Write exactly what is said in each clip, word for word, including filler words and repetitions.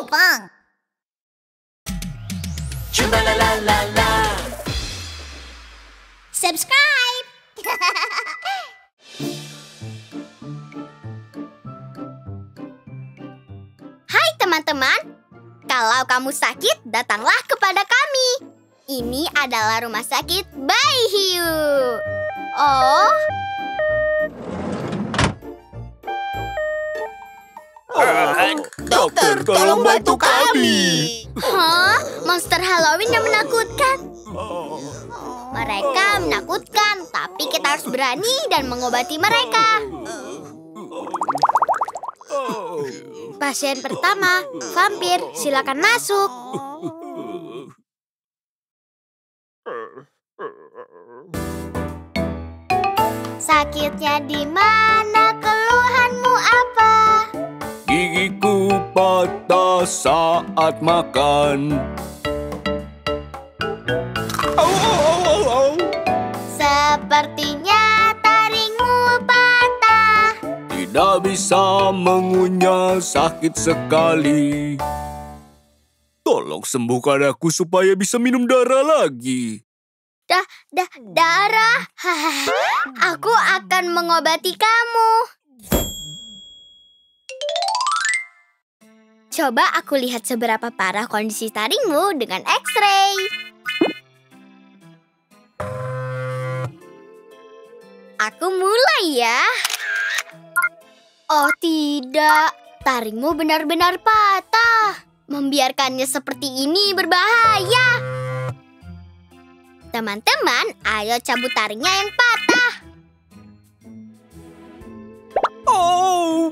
Popang. Chumba la la la la. Subscribe. Hai teman-teman, kalau kamu sakit, datanglah kepada kami. Ini adalah rumah sakit Bayi Hiu. Oh, Uh, dokter, tolong bantu kami. hah? Monster Halloween yang menakutkan. Mereka menakutkan, tapi kita harus berani dan mengobati mereka. Pasien pertama, vampir, silakan masuk. Sakitnya di mana? Keluhanmu apa? Gigiku patah saat makan. Au, au, au, au, au. Sepertinya taringmu patah. Tidak bisa mengunyah, sakit sekali. Tolong sembuhkan aku supaya bisa minum darah lagi. Dah, dah, darah. Aku akan mengobati kamu. Coba aku lihat seberapa parah kondisi taringmu dengan X-ray. Aku mulai ya. Oh tidak, taringmu benar-benar patah. Membiarkannya seperti ini berbahaya. Teman-teman, ayo cabut taringnya yang patah. Oh,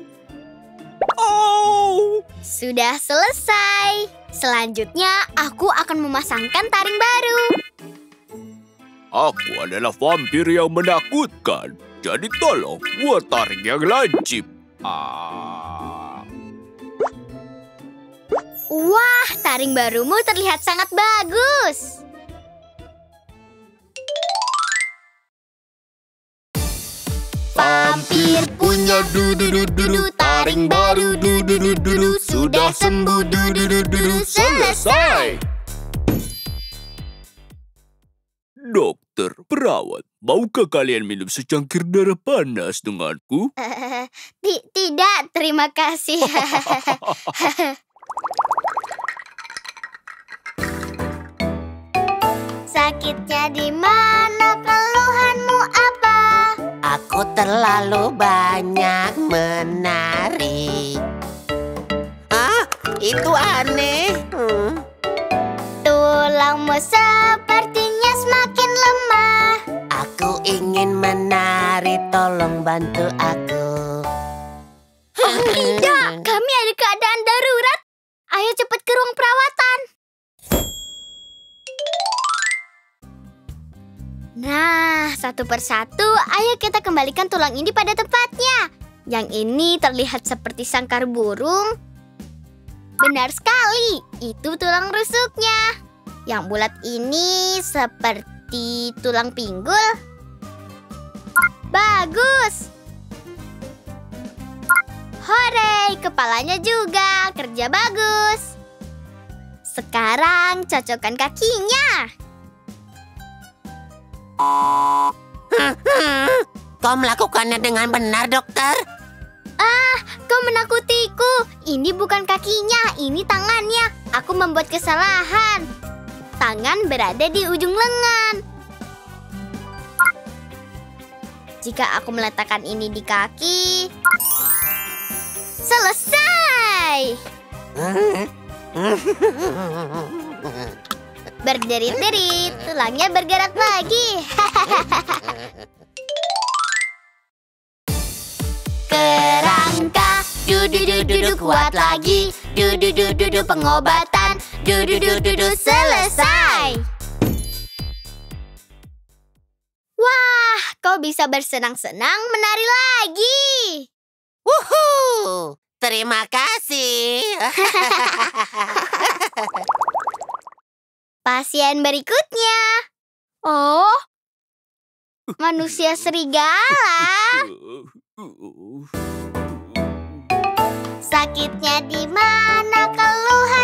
oh. Sudah selesai. Selanjutnya, aku akan memasangkan taring baru. Aku adalah vampir yang menakutkan. Jadi tolong buat taring yang lancip. Ah. Wah, taring barumu terlihat sangat bagus. Vampir punya dudu-dudu, taring baru dudu-dudu, sudah sembuh dudu-dudu, selesai. Dokter, perawat, maukah kalian minum secangkir darah panas denganku? Ti- Tidak, terima kasih. Sakitnya di mana? Keluhanmu apa? Aku terlalu banyak menari. Ah, itu aneh. Hmm. Tulangmu sepertinya semakin lemah. Aku ingin menari, tolong bantu aku. Oh tidak, kami ada keadaan darurat. Ayo cepat ke ruang perawatan. Nah, satu persatu, ayo kita kembalikan tulang ini pada tempatnya. Yang ini terlihat seperti sangkar burung. Benar sekali, itu tulang rusuknya. Yang bulat ini seperti tulang pinggul. Bagus. Hore, kepalanya juga, kerja bagus. Sekarang cocokkan kakinya. Kau melakukannya dengan benar, dokter? Ah, kau menakutiku. Ini bukan kakinya, ini tangannya. Aku membuat kesalahan. Tangan berada di ujung lengan. Jika aku meletakkan ini di kaki, selesai. Berderit-derit, tulangnya bergerak lagi. Kerangka, dudu-dudu kuat lagi. Dudu-dudu pengobatan. Dudu-dudu selesai. Wah, kau bisa bersenang-senang menari lagi. Wuhu! Terima kasih. Pasien berikutnya. Oh, manusia serigala. Sakitnya di mana? Keluhan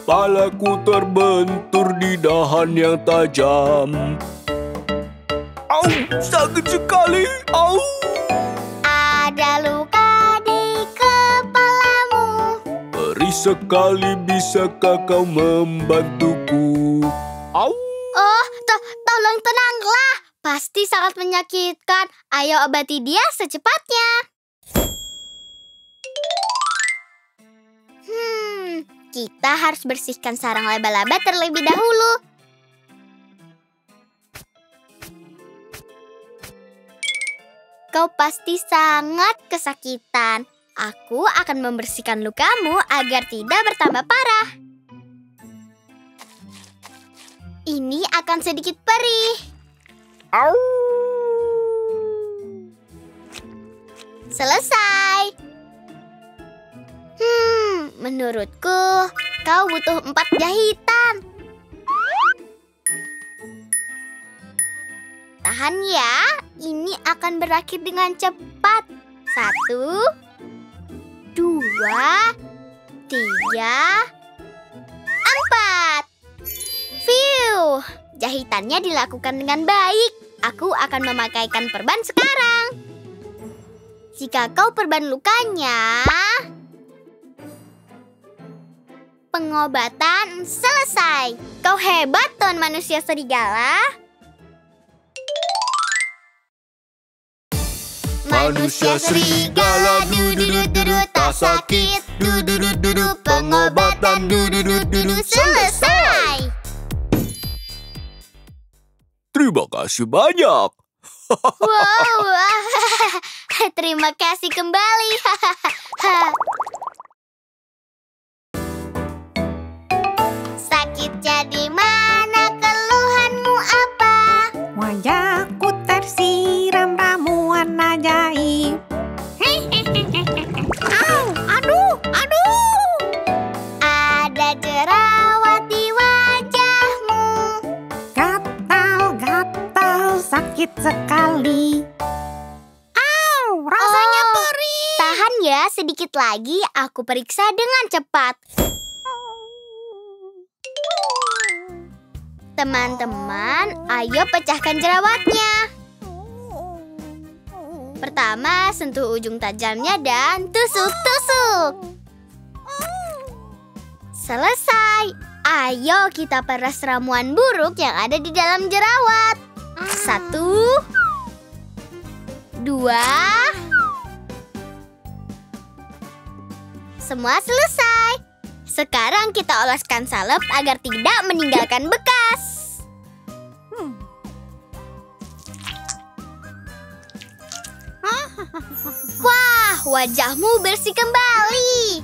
Kepalaku terbentur di dahan yang tajam. Au, sakit sekali. Au. Ada luka di kepalamu. Perih sekali, bisakah kau membantuku? Au. Oh, to- tolong tenanglah. Pasti sangat menyakitkan. Ayo obati dia secepatnya. Hmm, kita harus bersihkan sarang laba-laba terlebih dahulu. Kau pasti sangat kesakitan. Aku akan membersihkan lukamu agar tidak bertambah parah. Ini akan sedikit perih. Au. Selesai. Hmm, menurutku kau butuh empat jahitan. Tahan ya, ini akan berakhir dengan cepat. Satu, dua, tiga, empat. Fiu, jahitannya dilakukan dengan baik. Aku akan memakaikan perban sekarang. Jika kau perban lukanya, pengobatan selesai. Kau hebat, Tuan Manusia Serigala. Manusia serigala, du-du-du-du-du, tak sakit, du-du-du-du-du, pengobatan, du-du-du-du-du, selesai. Terima kasih banyak. Wow, terima kasih kembali. Sakitnya di mana? Keluhanmu apa? Wajahku tersiram ramuan ajaib. Au, aduh, aduh. Ada jerawat di wajahmu. Gatal-gatal, sakit sekali. Au, rasanya Oh, perih. Tahan ya, sedikit lagi aku periksa dengan cepat. Teman-teman, ayo pecahkan jerawatnya. Pertama, sentuh ujung tajamnya dan tusuk-tusuk. Selesai. Ayo kita peras ramuan buruk yang ada di dalam jerawat. Satu, dua, semua selesai. Sekarang kita oleskan salep agar tidak meninggalkan bekas. Hmm. Wah, wajahmu bersih kembali.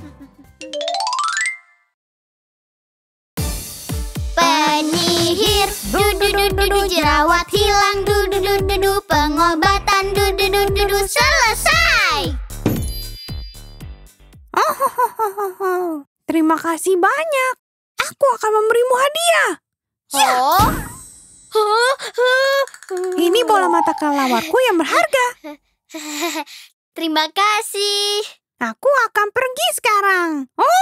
Penyihir, du-du-du-du-du, jerawat hilang, du-du-du-du-du, pengobatan, du-du-du-du-du, selesai. Oh, terima kasih banyak. Aku akan memberimu hadiah. Oh, Ini bola mata kelelawarku yang berharga. terima kasih. Aku akan pergi sekarang. Oh,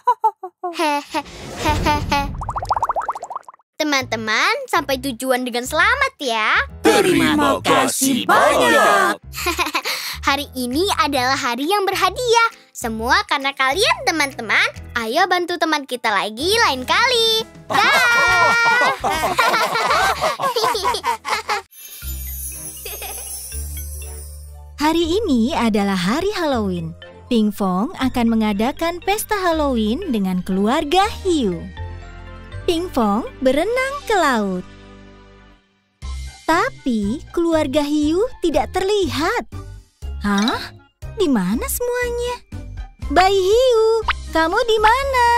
Hehehe. Teman-teman, sampai tujuan dengan selamat ya. Terima kasih banyak. Hari ini adalah hari yang berhadiah. Semua karena kalian teman-teman. Ayo bantu teman kita lagi lain kali. Dah. Hari ini adalah hari Halloween. Pinkfong akan mengadakan pesta Halloween dengan keluarga hiu. Pinkfong berenang ke laut. Tapi keluarga hiu tidak terlihat. Hah? Di mana semuanya? Bayi hiu, kamu di mana?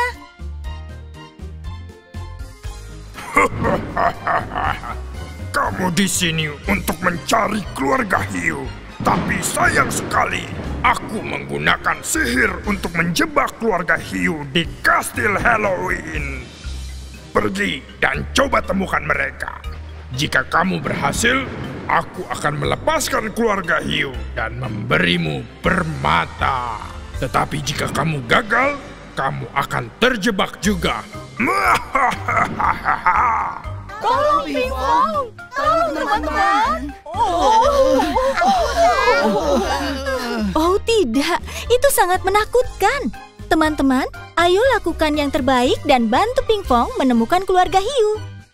Kamu di sini untuk mencari keluarga hiu. Tapi sayang sekali, aku menggunakan sihir untuk menjebak keluarga hiu di kastil Halloween. Pergi dan coba temukan mereka. Jika kamu berhasil, aku akan melepaskan keluarga hiu dan memberimu permata. Tetapi jika kamu gagal, kamu akan terjebak juga. Tolong, Pimpong! Tolong, teman-teman! Oh tidak, itu sangat menakutkan. Teman-teman, ayo lakukan yang terbaik dan bantu Pimpong menemukan keluarga hiu.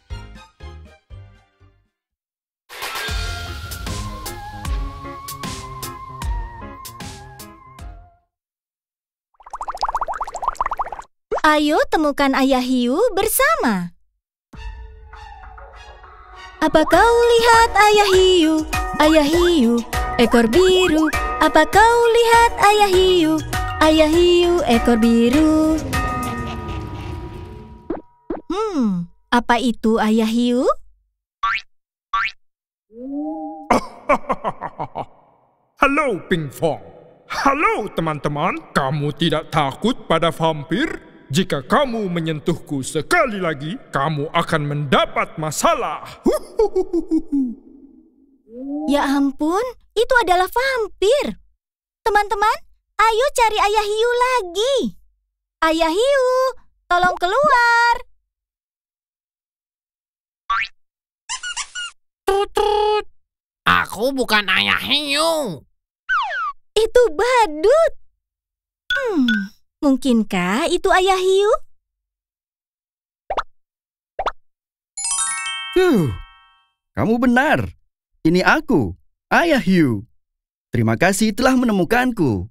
Ayo temukan ayah hiu bersama. Apa kau lihat ayah hiu? Ayah hiu, ekor biru. Apa kau lihat ayah hiu? Ayah hiu, ekor biru. Hmm, apa itu ayah hiu? Halo, Pimpong. Halo, teman-teman. Kamu tidak takut pada vampir? Jika kamu menyentuhku sekali lagi, kamu akan mendapat masalah. Ya ampun, itu adalah vampir. Teman-teman, ayo cari ayah hiu lagi. Ayah hiu, tolong keluar. Tutut. Aku bukan ayah hiu. Itu badut. Hmm, mungkinkah itu ayah hiu? Huh, kamu benar. Ini aku, ayah hiu. Terima kasih telah menemukanku.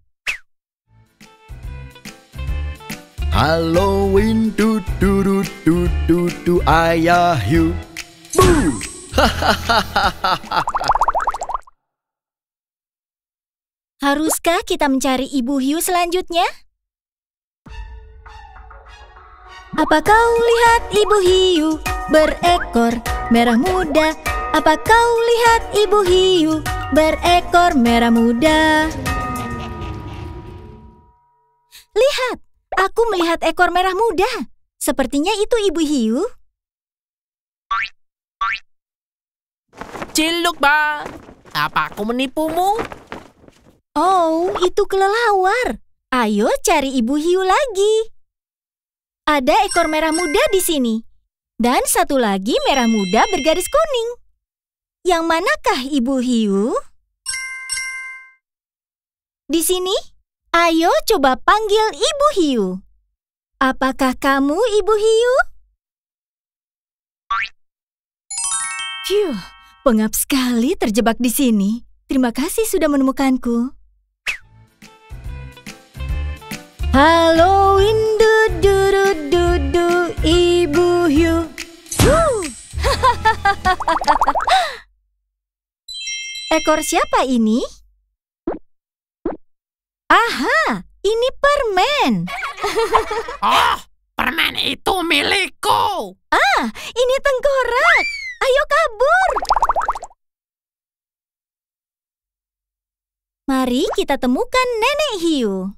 Halloween, du du du du du du ayah hiu. Boo! Haruskah kita mencari ibu hiu selanjutnya? Apa kau lihat ibu hiu berekor merah muda? Apa kau lihat ibu hiu berekor merah muda? Lihat, aku melihat ekor merah muda. Sepertinya itu ibu hiu. Ciluk, Bang. Apa aku menipumu? Oh, itu kelelawar. Ayo cari ibu hiu lagi. Ada ekor merah muda di sini. Dan satu lagi merah muda bergaris kuning. Yang manakah ibu hiu? Di sini? Ayo coba panggil ibu hiu. Apakah kamu ibu hiu? Phew, pengap sekali terjebak di sini. Terima kasih sudah menemukanku. Halloween, du du du du du, ibu hiu. Ekor siapa ini? Aha, ini permen. Oh, permen itu milikku. Ah, ini tengkorak. Ayo kabur. Mari kita temukan nenek hiu.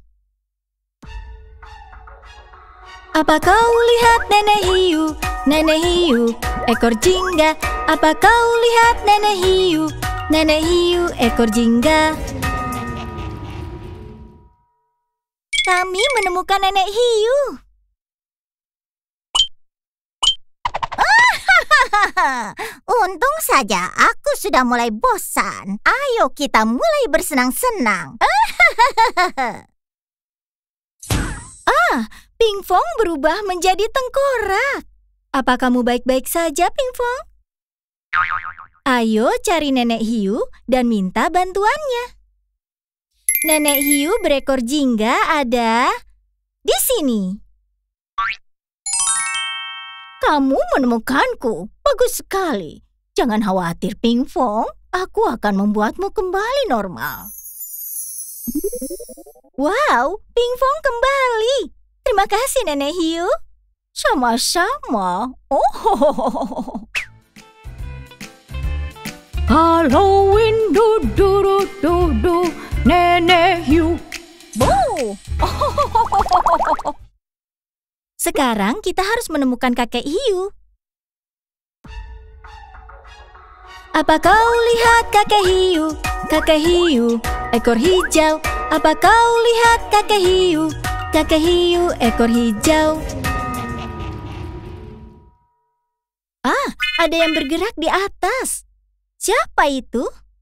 Apa kau lihat nenek hiu? Nenek hiu, ekor jingga. Apa kau lihat nenek hiu? Nenek hiu, ekor jingga. Kami menemukan nenek hiu. Untung saja aku sudah mulai bosan. Ayo kita mulai bersenang-senang. Ah, Pimpong berubah menjadi tengkorak. Apa kamu baik-baik saja, Pimpong? Ayo cari nenek hiu dan minta bantuannya. Nenek hiu berekor jingga ada di sini. Kamu menemukanku. Bagus sekali. Jangan khawatir, Pimpong. Aku akan membuatmu kembali normal. Wow, Pimpong kembali. Terima kasih, Nenek Hiu. Sama-sama. Oh. Halloween, du du du du du, Nenek Hiu. Boo! Sekarang kita harus menemukan kakek hiu. Apa kau lihat kakek hiu? Kakek hiu, ekor hijau. Apa kau lihat kakek hiu? Kakek hiu, ekor hijau. Ada yang bergerak di atas. Siapa itu?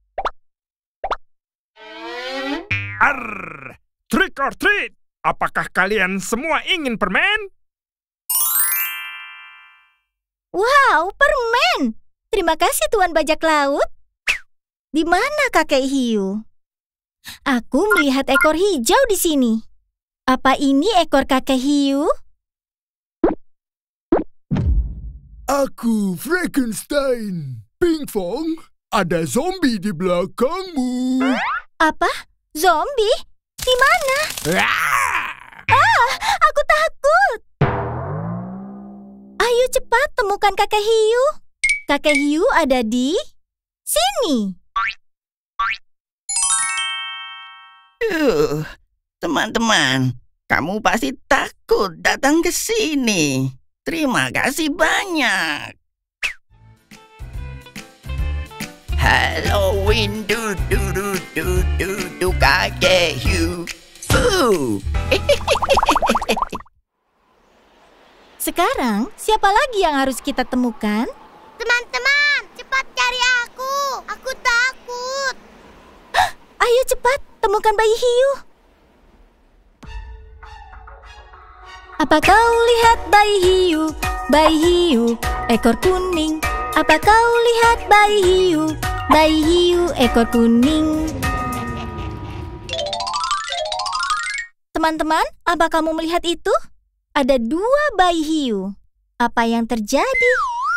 Arr, trick or treat. Apakah kalian semua ingin permen? Wow, permen! Terima kasih Tuan Bajak Laut. Di mana kakek hiu? Aku melihat ekor hijau di sini. Apa ini ekor kakek hiu? Aku Frankenstein. Pinkfong, ada zombie di belakangmu. Apa? Zombie? Di mana? Ah, aku takut. Ayo cepat temukan kakek hiu. Kakek hiu ada di sini. Uh, teman-teman, kamu pasti takut datang ke sini. Terima kasih banyak. Halloween, du du du du du du kakek hiu. Uh. Sekarang, siapa lagi yang harus kita temukan? Teman-teman, cepat cari aku. Aku takut. Ayo cepat, temukan bayi hiu. Apa kau lihat bayi hiu? Bayi hiu, ekor kuning. Apa kau lihat bayi hiu? Bayi hiu, ekor kuning. Teman-teman, apa kamu melihat itu? Ada dua bayi hiu. Apa yang terjadi?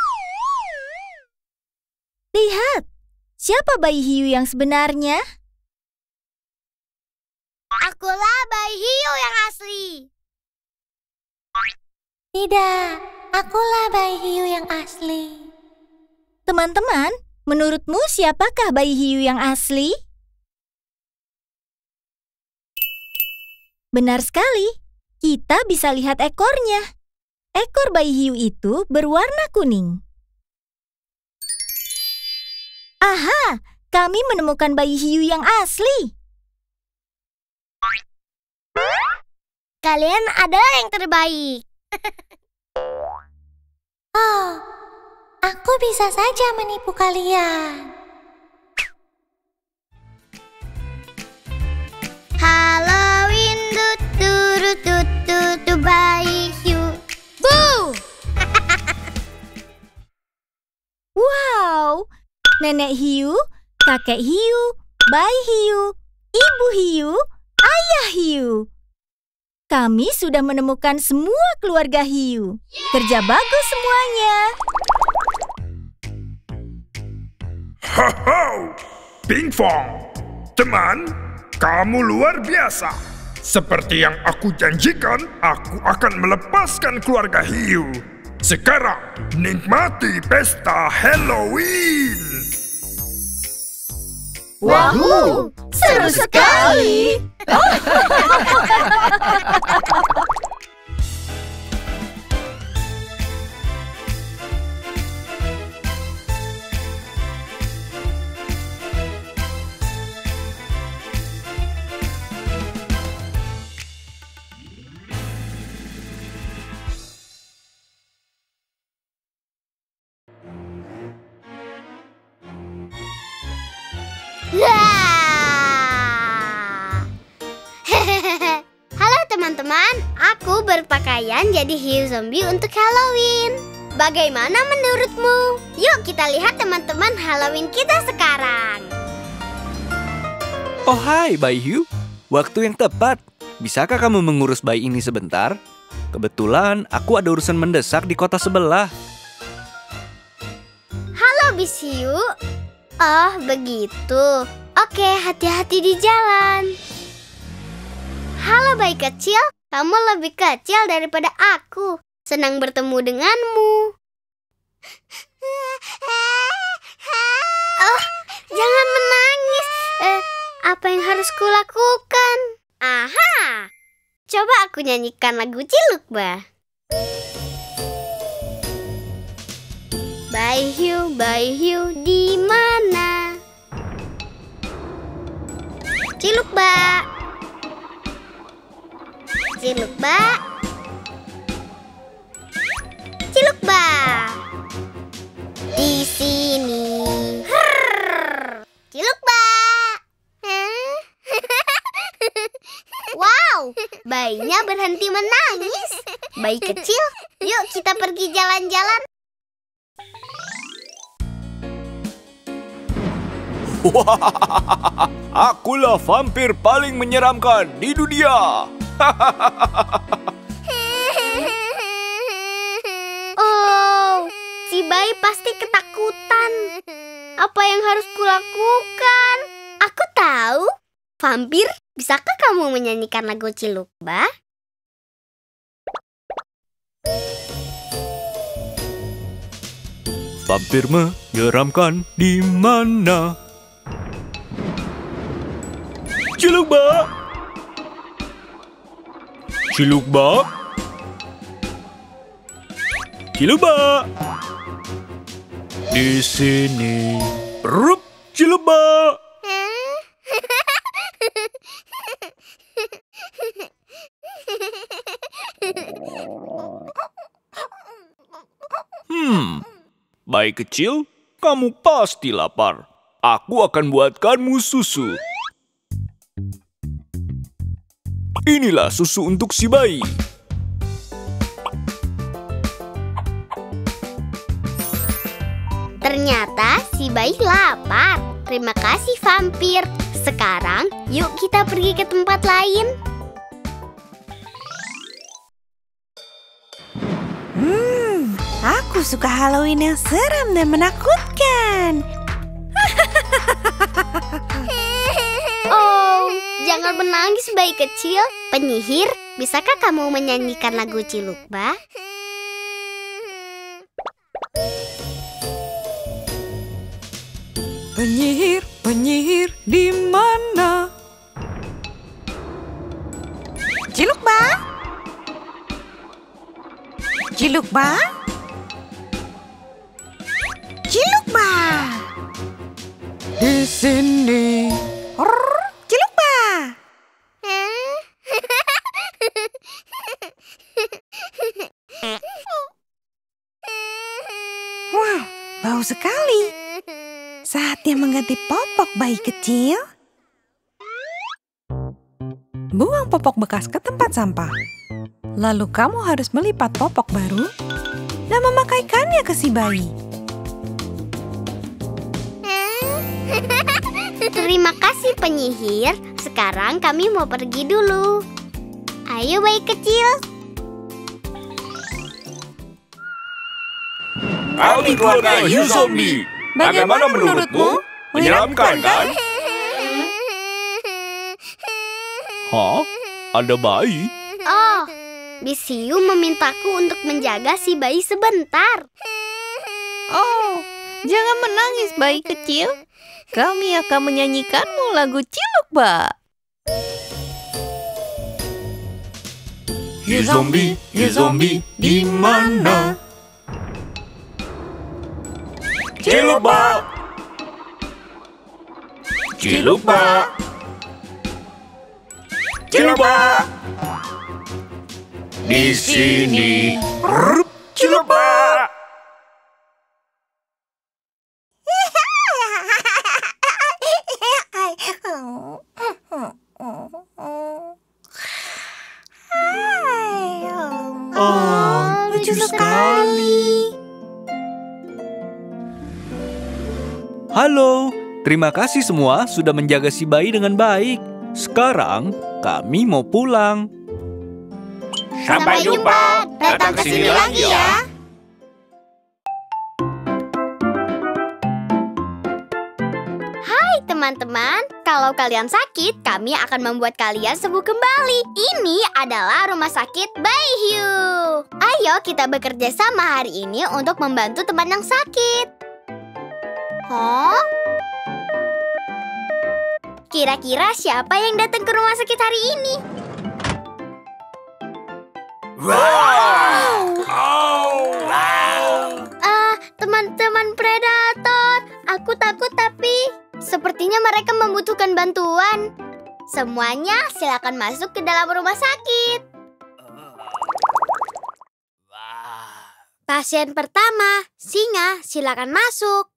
Lihat, siapa bayi hiu yang sebenarnya? Akulah bayi hiu yang asli. Tidak, akulah bayi hiu yang asli. Teman-teman, menurutmu siapakah bayi hiu yang asli? Benar sekali, kita bisa lihat ekornya. Ekor bayi hiu itu berwarna kuning. Aha, kami menemukan bayi hiu yang asli. Kalian adalah yang terbaik. Oh, aku bisa saja menipu kalian. Halloween, tut tut tut tut tut bayi hiu. Boo! Wow, nenek hiu, kakek hiu, bayi hiu, ibu hiu, ayah hiu. Kami sudah menemukan semua keluarga hiu. Kerja bagus semuanya. Haha, Pinkfong. Teman, kamu luar biasa. Seperti yang aku janjikan, aku akan melepaskan keluarga hiu. Sekarang, nikmati pesta Halloween. Wahoo, seru sekali. Halo teman-teman, aku berpakaian jadi hiu zombie untuk Halloween. Bagaimana menurutmu? Yuk kita lihat teman-teman Halloween kita sekarang. Oh hai bayi hiu, waktu yang tepat. Bisakah kamu mengurus bayi ini sebentar? Kebetulan aku ada urusan mendesak di kota sebelah. Halo bis hiu. Oh begitu. Oke, hati-hati di jalan. Halo bayi kecil, kamu lebih kecil daripada aku. Senang bertemu denganmu. Oh, jangan menangis. Eh, apa yang harus kulakukan? Aha, coba aku nyanyikan lagu Cilukba. Bayi hiu, bayi hiu, di mana? Cilukba. Cilukba. Cilukba. Di berhenti menangis. Bayi kecil, yuk kita pergi jalan-jalan. Akulah vampir paling menyeramkan di dunia. Oh, si bayi pasti ketakutan. Apa yang harus kulakukan? Aku tahu. Vampir, bisakah kamu menyanyikan lagu Cilukba? Vampir menyeramkan di mana? Cilukba! Cilukba! Cilukba! Di sini. Rup, Cilukba! Hmm, bayi kecil, kamu pasti lapar. Aku akan buatkanmu susu. Inilah susu untuk si bayi. Ternyata si bayi lapar. Terima kasih vampir. Sekarang yuk kita pergi ke tempat lain. Hmm, aku suka Halloween yang seram dan menakutkan. Oh, jangan menangis bayi kecil. Penyihir, bisakah kamu menyanyikan lagu Cilukba? Penyihir, penyihir di mana? Cilukba? Cilukba? Cilukba? Di sini. Rrr, Cilukba. Wow, bau sekali. Saatnya mengganti popok bayi kecil. Buang popok bekas ke tempat sampah. Lalu kamu harus melipat popok baru dan memakaikannya ke si bayi. Terima kasih penyihir. Sekarang kami mau pergi dulu. Ayo bayi kecil. Kami keluarga Hiu Zombie. Bagaimana menurutmu? Menyeramkan kan? Hah? Ada bayi? Oh, Miss Hiu memintaku untuk menjaga si bayi sebentar. Oh, jangan menangis bayi kecil. Kami akan menyanyikanmu lagu Cilukba. Hiu Zombie, Hiu Zombie, di mana? Cilukba! Cilukba! Cilukba! Di sini. Rup, Cilukba! Oh, lucu sekali. Halo, terima kasih semua sudah menjaga si bayi dengan baik. Sekarang kami mau pulang. Sampai jumpa. Datang ke sini lagi ya. Hai teman-teman, kalau kalian sakit, kami akan membuat kalian sembuh kembali. Ini adalah rumah sakit Bayi Hiu. Ayo kita bekerja sama hari ini untuk membantu teman yang sakit. Hah? Kira-kira siapa yang datang ke rumah sakit hari ini? Wow! Ah, teman-teman predator. Aku takut tapi sepertinya mereka membutuhkan bantuan. Semuanya silakan masuk ke dalam rumah sakit. Pasien pertama, singa, silakan masuk.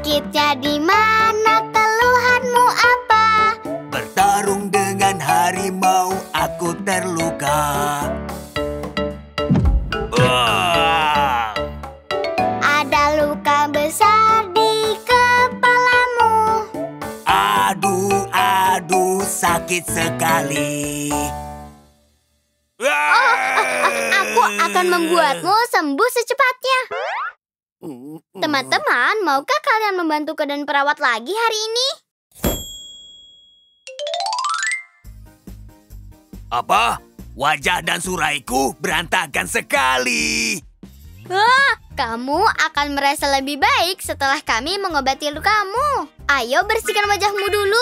Sakitnya di mana? Keluhanmu apa? Bertarung dengan harimau, aku terluka. Wah! Ada luka besar di kepalamu. Aduh, aduh, sakit sekali. Oh, ah, ah, aku akan membuatmu sembuh secepatnya. Teman-teman, maukah kalian membantu keadaan perawat lagi hari ini? Apa? Wajah dan suraiku berantakan sekali. Wah, kamu akan merasa lebih baik setelah kami mengobati lukamu. Ayo bersihkan wajahmu dulu.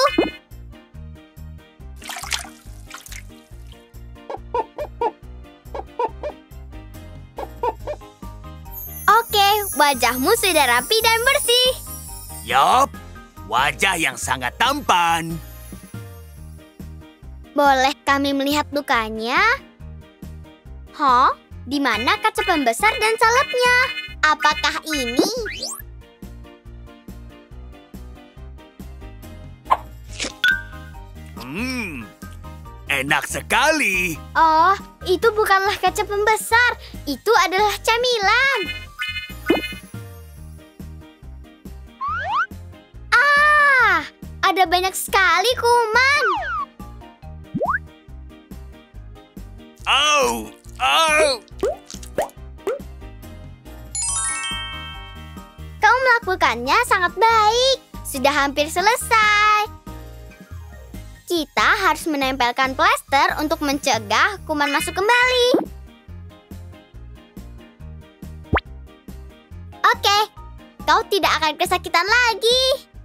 Oke, wajahmu sudah rapi dan bersih. Yup, wajah yang sangat tampan. Boleh kami melihat lukanya? Hah? Di mana kaca pembesar dan salepnya? Apakah ini? Hmm, enak sekali. Oh, itu bukanlah kaca pembesar. Itu adalah camilan. Ah, ada banyak sekali kuman. Au, au. Kau melakukannya sangat baik. Sudah hampir selesai. Kita harus menempelkan plester untuk mencegah kuman masuk kembali. Oke, kau tidak akan kesakitan lagi.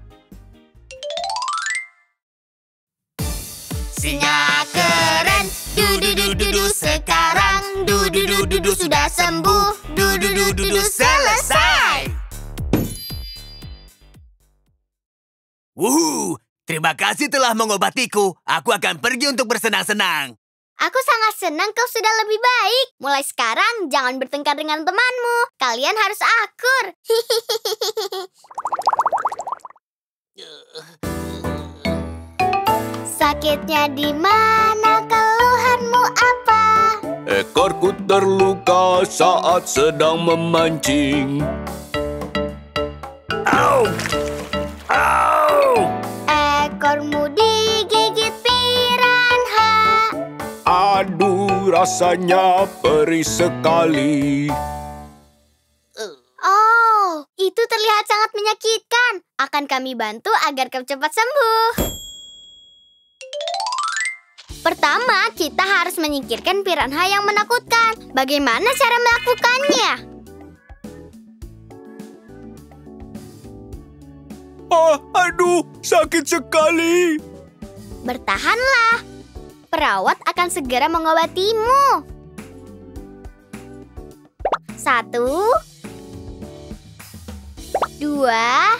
Singa keren, du-du-du-du-du sekarang, du-du-du-du-du sudah sembuh, du-du-du-du-du selesai. Wuhu, terima kasih telah mengobatiku. Aku akan pergi untuk bersenang-senang. Aku sangat senang kau sudah lebih baik. Mulai sekarang jangan bertengkar dengan temanmu. Kalian harus akur. Sakitnya di mana? Keluhanmu apa? Ekorku terluka saat sedang memancing. Au! Au! Ekormu digigit piranha. Aduh, rasanya perih sekali. Oh, itu terlihat sangat menyakitkan. Akan kami bantu agar kau cepat sembuh. Pertama, kita harus menyingkirkan piranha yang menakutkan. Bagaimana cara melakukannya? Oh, aduh, sakit sekali. Bertahanlah. Perawat akan segera mengobatimu. Satu, dua,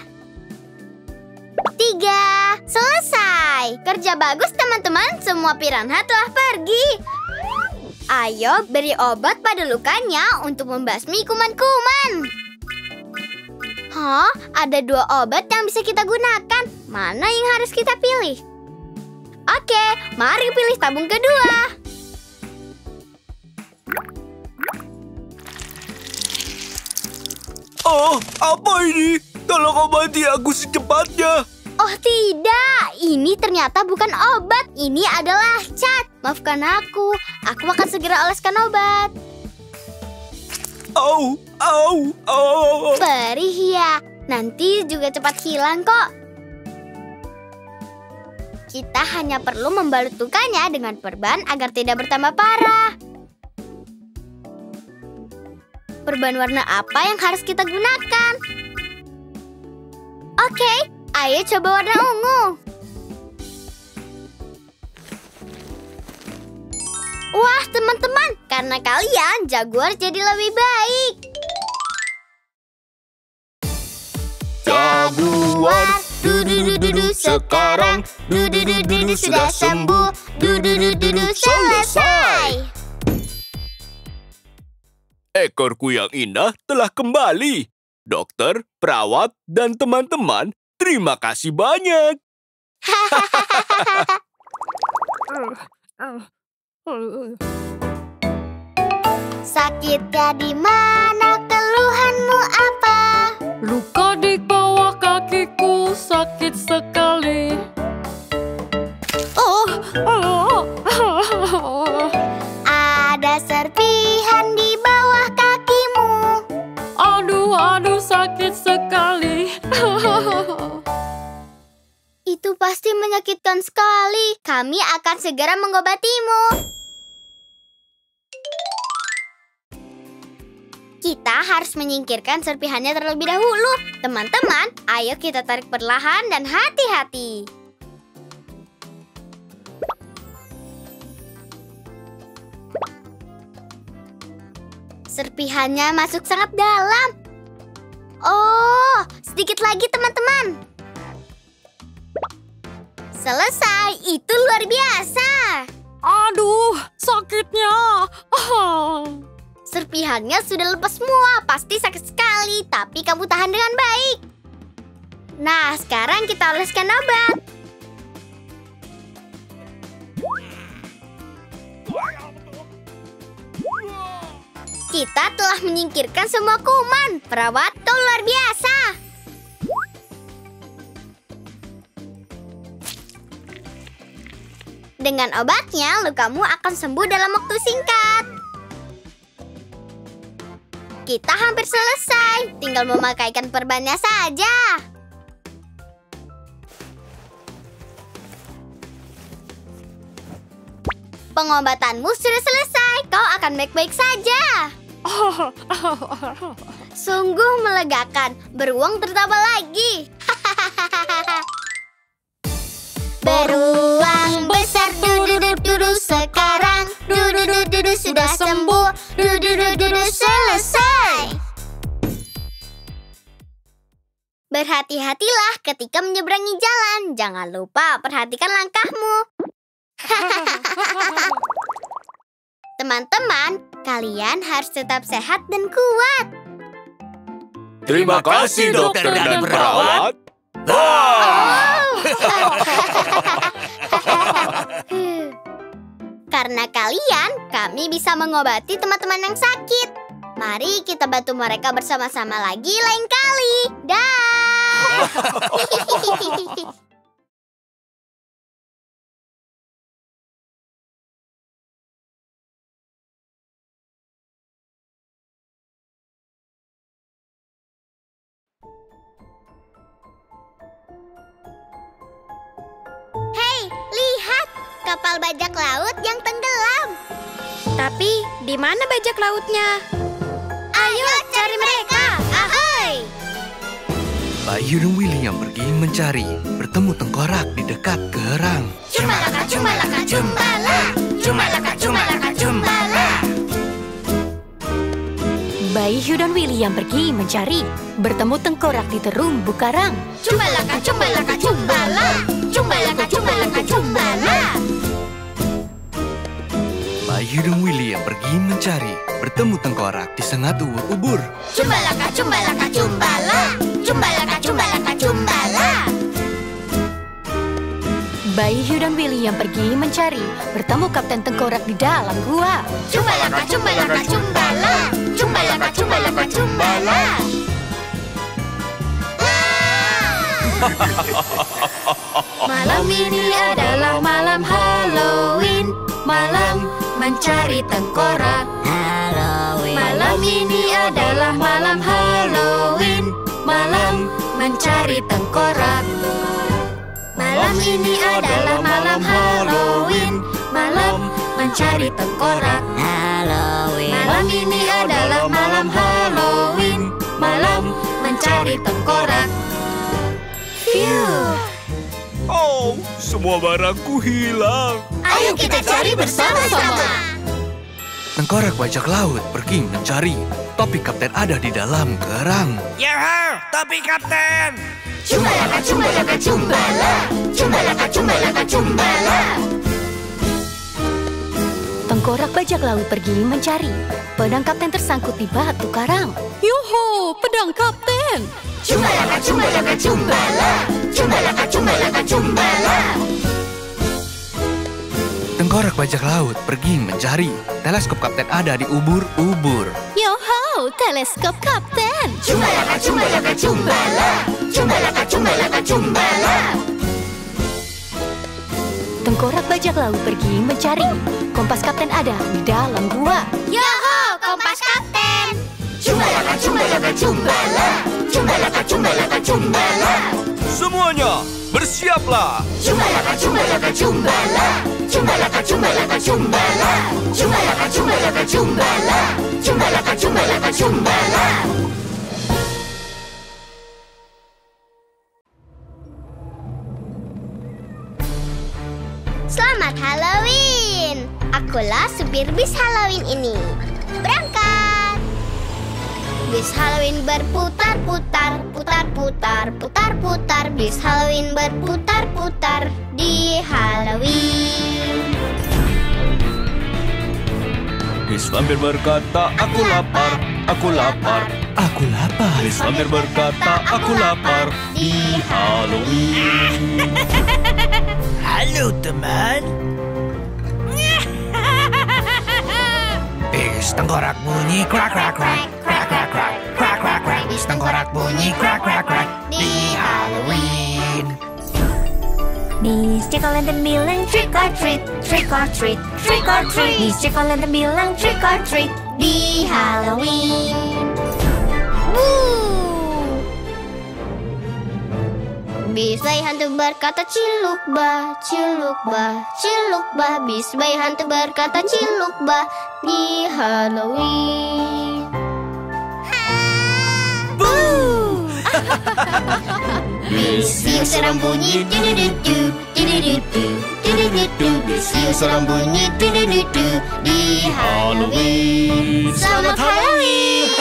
tiga. Selesai. Kerja bagus teman-teman. Semua piranha telah pergi. Ayo beri obat pada lukanya untuk membasmi kuman-kuman. Hah? Ada dua obat yang bisa kita gunakan. Mana yang harus kita pilih? Oke, mari pilih tabung kedua. Oh, apa ini? Tolong obati aku secepatnya. Oh tidak, ini ternyata bukan obat. Ini adalah cat. Maafkan aku, aku akan segera oleskan obat. Au, au, au. Perih ya, nanti juga cepat hilang kok. Kita hanya perlu membalut lukanya dengan perban agar tidak bertambah parah. Perban warna apa yang harus kita gunakan? Oke, ayo coba warna ungu. Wah, teman-teman, karena kalian Jaguar jadi lebih baik. Jaguar, du-du-du-du-du sekarang, du-du-du-du-du sudah sembuh, du-du-du-du-du selesai. Ekorku yang indah telah kembali. Dokter, perawat, dan teman-teman, terima kasih banyak. Sakitnya di mana? Keluhanmu apa? Luka di bawah kakiku sakit sekali. Oh, oh, oh. Ada serpihan di bawah kakimu. Aduh, aduh, sakit sekali. Itu pasti menyakitkan sekali. Kami akan segera mengobatimu. Kita harus menyingkirkan serpihannya terlebih dahulu. Teman-teman, ayo kita tarik perlahan dan hati-hati. Serpihannya masuk sangat dalam. Oh, sedikit lagi teman-teman. Selesai, itu luar biasa. Aduh, sakitnya. Ah. Serpihannya sudah lepas semua, pasti sakit sekali, tapi kamu tahan dengan baik. Nah, sekarang kita oleskan obat. Kita telah menyingkirkan semua kuman. Perawat, kau luar biasa. Dengan obatnya, lukamu akan sembuh dalam waktu singkat. Kita hampir selesai, tinggal memakaikan perbannya saja. Pengobatanmu sudah selesai, kau akan baik-baik saja. Sungguh melegakan, beruang tertawa lagi. Beruang besar dudu-dudu sekarang, dudu-dudu sudah sembuh, dudu-dudu selesai. Berhati-hatilah ketika menyeberangi jalan. Jangan lupa perhatikan langkahmu. Teman-teman, kalian harus tetap sehat dan kuat. Terima kasih dokter dan perawat. Karena kalian, kami bisa mengobati teman-teman yang sakit. Mari kita bantu mereka bersama-sama lagi lain kali. Dah. Hei, lihat kapal bajak laut yang tenggelam. Tapi di mana bajak lautnya? Ayo cari mereka. Ahoy! Bayu dan Willy yang pergi mencari, bertemu tengkorak di dekat kerang. Cumbalaka, cumbalaka, cumbala. Cumbalaka, cumbalaka, cumbala. Bayi Hugh dan Willy yang pergi mencari, bertemu tengkorak di terumbu karang. Cumbalaka, cumbalaka, cumbala. Cumbalaka, cumbalaka, cumbala. Bayu dan Willy yang pergi mencari, bertemu tengkorak di sengat ubur-ubur. Cumbalaka, cumbalaka, cumbala. Cumbalaka, cumbalaka, cumbala. Bayi Hugh dan Willy yang pergi mencari, bertemu Kapten Tengkorak di dalam gua. Cumbalaka, cumbalaka, cumbala. Cumbalaka, cumbalaka, cumbala. Malam ini adalah malam Halloween, malam mencari tengkorak. Halloween. Malam ini adalah malam Halloween, malam mencari tengkorak. Malam ini adalah malam Halloween, malam mencari tengkorak. Halloween. Malam ini adalah malam Halloween, malam mencari tengkorak. Phew. Oh, semua barangku hilang. Ayo kita cari bersama-sama. Tengkorak bajak laut pergi mencari. Topi kapten ada di dalam kerang. Yahoo, topi kapten. Cumbalaka, cumbalaka, cumbala. Cumbalaka, cumbalaka, cumbala. Tengkorak bajak laut pergi mencari. Pedang kapten tersangkut di batu karang. Yoho, pedang kapten. Cumbalaka, cumbalaka, cumbala. Cumbalaka, cumbalaka, cumbala. Tengkorak bajak laut pergi mencari. Teleskop kapten ada di ubur-ubur. Yoho, teleskop kapten. Cumbalaka, cumbalaka, cumbala. Cumbalaka, cumbalaka, cumbala. Tengkorak bajak laut pergi mencari. Kompas kapten ada di dalam gua. Yoho, kompas kapten. Cumbalaka, cumbalaka, cumbala. Cumbalaka, cumbalaka, cumbala. Semuanya, bersiaplah. Cumbalaka, cumbalaka, cumbala. Cumbalaka, cumbalaka, cumbala. Cumbalaka, cumbalaka, cumbala. Cumbalaka, cumbalaka, cumbala. Selamat Halloween. Akulah supir bis Halloween ini. Berangkat. Bis Halloween berputar-putar, putar-putar, putar-putar. Bis Halloween berputar-putar di Halloween. Bis vampir berkata, aku lapar, aku lapar, aku lapar. Bis vampir berkata, aku lapar di Halloween. Halo teman. Bis tengkorak bunyi krak krak krak krak krak krak krak krak krak. Bis tengkorak bunyi krak krak krak di Halloween. Miss Jack-o'-lantern bilang trick or treat, trick or treat, trick or treat. Miss Jack-o'-lantern bilang trick or treat di Halloween. Bis bayi hantu berkata ciluk bah, ciluk bah, ciluk bah. Bis bayi hantu berkata ciluk bah di Halloween. Boo! Bis hiu seram bunyi du-du-du-du, du-du-du-du, du-du-du-du. Bis hiu seram bunyi du-du-du-du di Halloween. Selamat Halloween.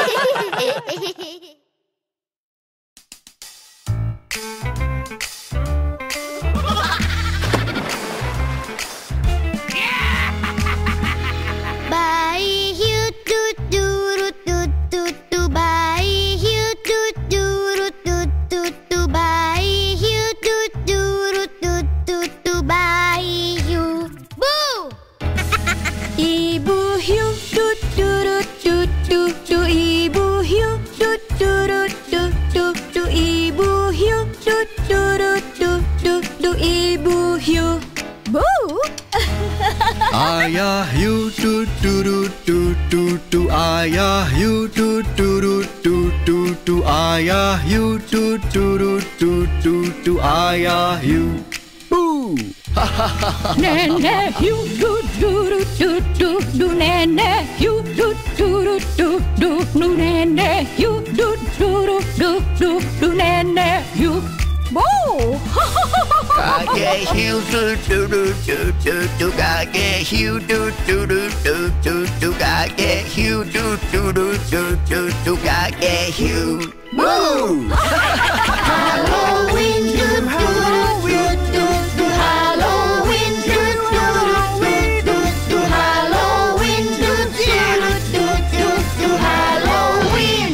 Bayi hiu du-du-du-du-du-du. Bayi hiu du-du-du-du-du. Bayi hiu du-du-du-du-du. Bayi hiu. Boo! Ibu hiu du-du-du-du-du. Ibu hiu du-du-du-du-du. Ibu hiu du-du-du-du-du. Ibu hiu. Boo! Ayah hiu du du du du du du. Ayah hiu du du du du du du. Ayah hiu du du du du du du. Ayah hiu. Boo! Nenek hiu du du du du du du. Nenek hiu du du du du du du. Nenek hiu du du du du du du. Nenek hiu. Boo! Kakek hiu du du du du du du. Kakek hiu du du du du du du. Kakek hiu du du du du du du. Kakek hiu. Boo! Halloween du du du du du. Halloween du du du du du. Halloween du du du du du. Halloween.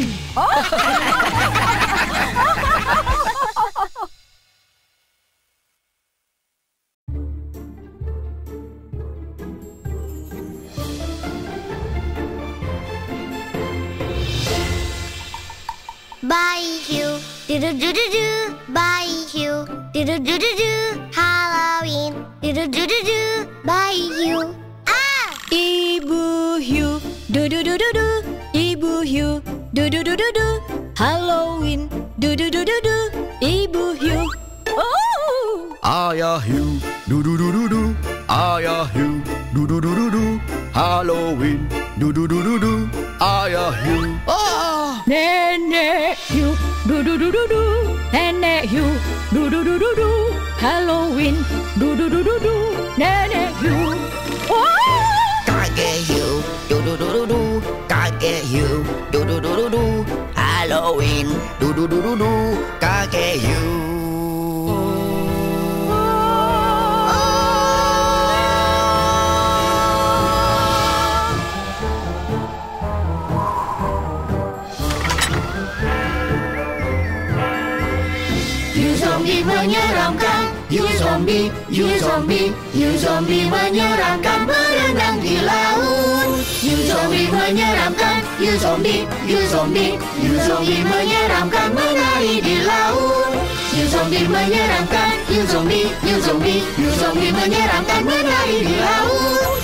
Bayi hiu, du-du-du-du-du. Bayi hiu, du-du-du-du-du. Halloween, du-du-du-du-du. Bayi hiu. Ah! Ibu hiu du-du-du-du-du. Ibu hiu du-du-du-du-du. Halloween du-du-du-du-du. Ibu hiu. Oh! Ayah hiu du du du du du. Ayah hiu du du du du du. Halloween du du du du du. Ayah hiu. Ah! Nenek hiu du du du du du. Nenek hiu du du du du du. Halloween du du du du du. Nenek hiu. Kakek hiu du du du du du. Kakek hiu du du du du du. Halloween du du du du du. Kakek hiu. zombie, you zombie, you zombie menyeramkan berenang di laut. You zombie menyeramkan, you zombie, you zombie, you zombie menyeramkan menari di laut. You zombie menyeramkan, you zombie, you zombie, you zombie menyeramkan menari di laut.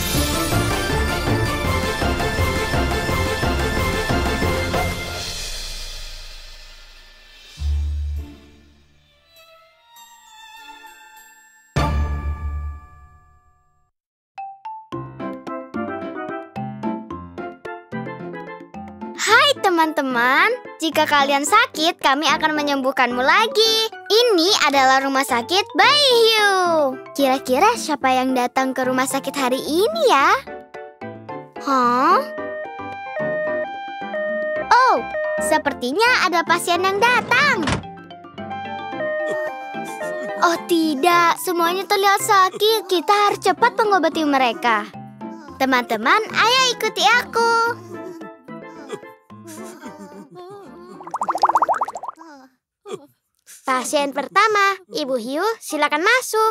Hai teman-teman, jika kalian sakit, kami akan menyembuhkanmu lagi. Ini adalah rumah sakit Bayi Hiu. Kira-kira siapa yang datang ke rumah sakit hari ini ya? Hah? Oh, sepertinya ada pasien yang datang. Oh tidak, semuanya terlihat sakit. Kita harus cepat mengobati mereka. Teman-teman, ayo ikuti aku. Pasien pertama, Ibu Hiu, silakan masuk.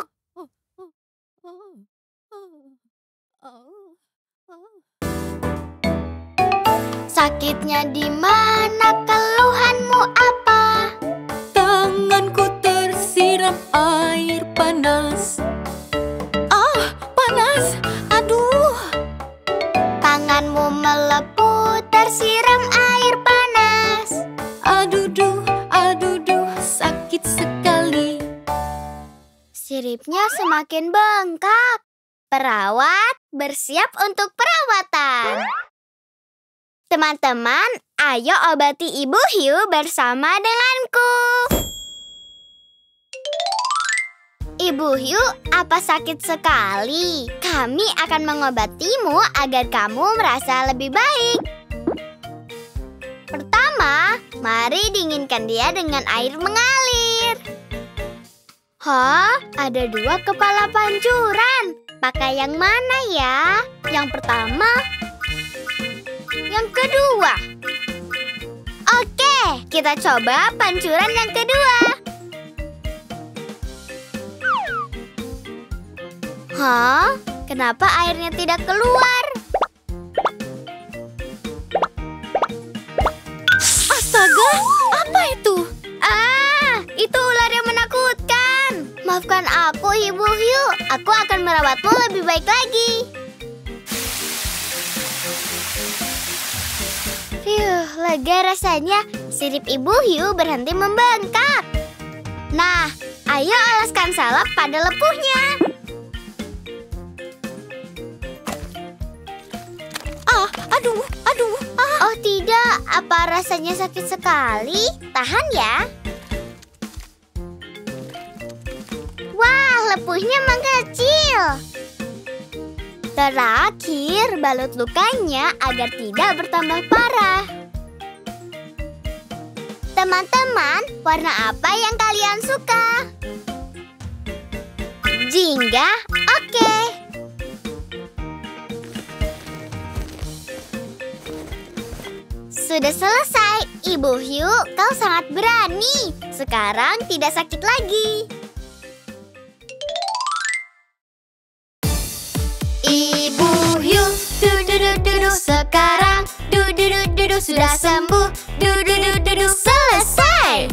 Sakitnya di mana? Keluhanmu apa? Tanganku tersiram air panas. Ah, panas. Aduh. Tanganmu melepuh, tersiram air panas. Aduh, duh, aduh, duh, sakit sekali. Siripnya semakin bengkak. Perawat, bersiap untuk perawatan. Teman-teman, ayo obati Ibu Hiu bersama denganku. Ibu Hiu, apa sakit sekali? Kami akan mengobatimu agar kamu merasa lebih baik. Pertama, mari dinginkan dia dengan air mengalir. Hah? Ada dua kepala pancuran. Pakai yang mana ya? Yang pertama, yang kedua. Oke, kita coba pancuran yang kedua. Hah? Kenapa airnya tidak keluar? Astaga, apa itu? Ah, itu ular yang menakutkan. Maafkan aku, Ibu Hiu. Aku akan merawatmu lebih baik lagi. Fiuh, lega rasanya. Sirip Ibu Hiu berhenti membengkak. Nah, ayo alaskan salep pada lepuhnya. Ah, aduh, aduh, ah. Oh tidak, apa rasanya sakit sekali? Tahan ya. Wah, lepuhnya mengecil. Terakhir, balut lukanya agar tidak bertambah parah. Teman-teman, warna apa yang kalian suka? Jingga? Oke. Sudah selesai, Ibu Hiu, kau sangat berani. Sekarang tidak sakit lagi. Ibu Hiu, du-du-du-du-du, sekarang du-du-du-du-du sudah sembuh. Du-du-du-du-du, selesai.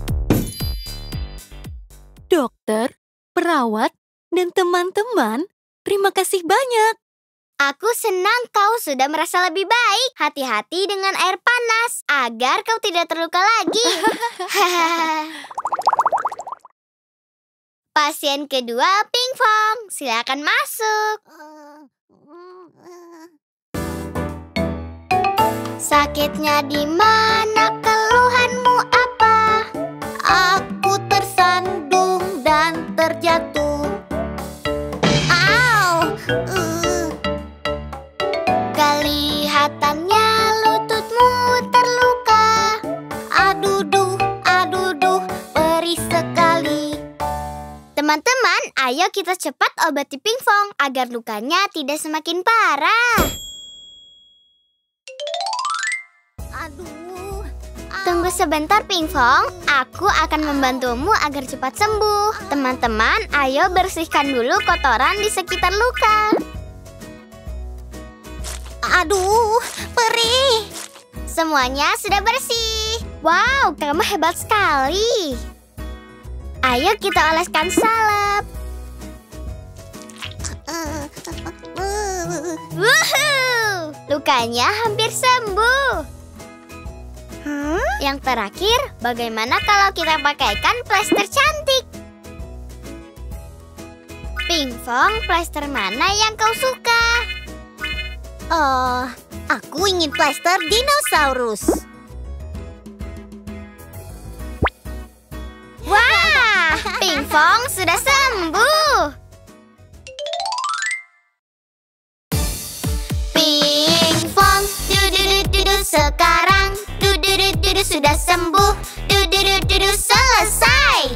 Dokter, perawat, dan teman-teman, terima kasih banyak. Aku senang kau sudah merasa lebih baik. Hati-hati dengan air panas agar kau tidak terluka lagi. Pasien kedua, Pingfong. Silakan masuk. Sakitnya di mana? Keluhanmu apa? Aku tersandung dan terjatuh. Au! Uh. Kelihatannya lututmu terluka. Aduh, duh, aduh, duh, perih sekali. Teman-teman, ayo kita cepat obati Pingfong agar lukanya tidak semakin parah. Aduh, Tunggu sebentar, Pinkfong. Aku akan membantumu agar cepat sembuh. Teman-teman, ayo bersihkan dulu kotoran di sekitar luka. Aduh, perih. Semuanya sudah bersih. Wow, kamu hebat sekali. Ayo kita oleskan salep. Wuhu, lukanya hampir sembuh. Huh? Yang terakhir, bagaimana kalau kita pakaikan plester cantik? Pinkfong, plester mana yang kau suka? Oh, aku ingin plester dinosaurus. Wah, Pinkfong sudah sembuh. Pinkfong, du-du-du-du-du sekarang. Du-du-du-du-du sudah sembuh. Du-du-du-du-du selesai.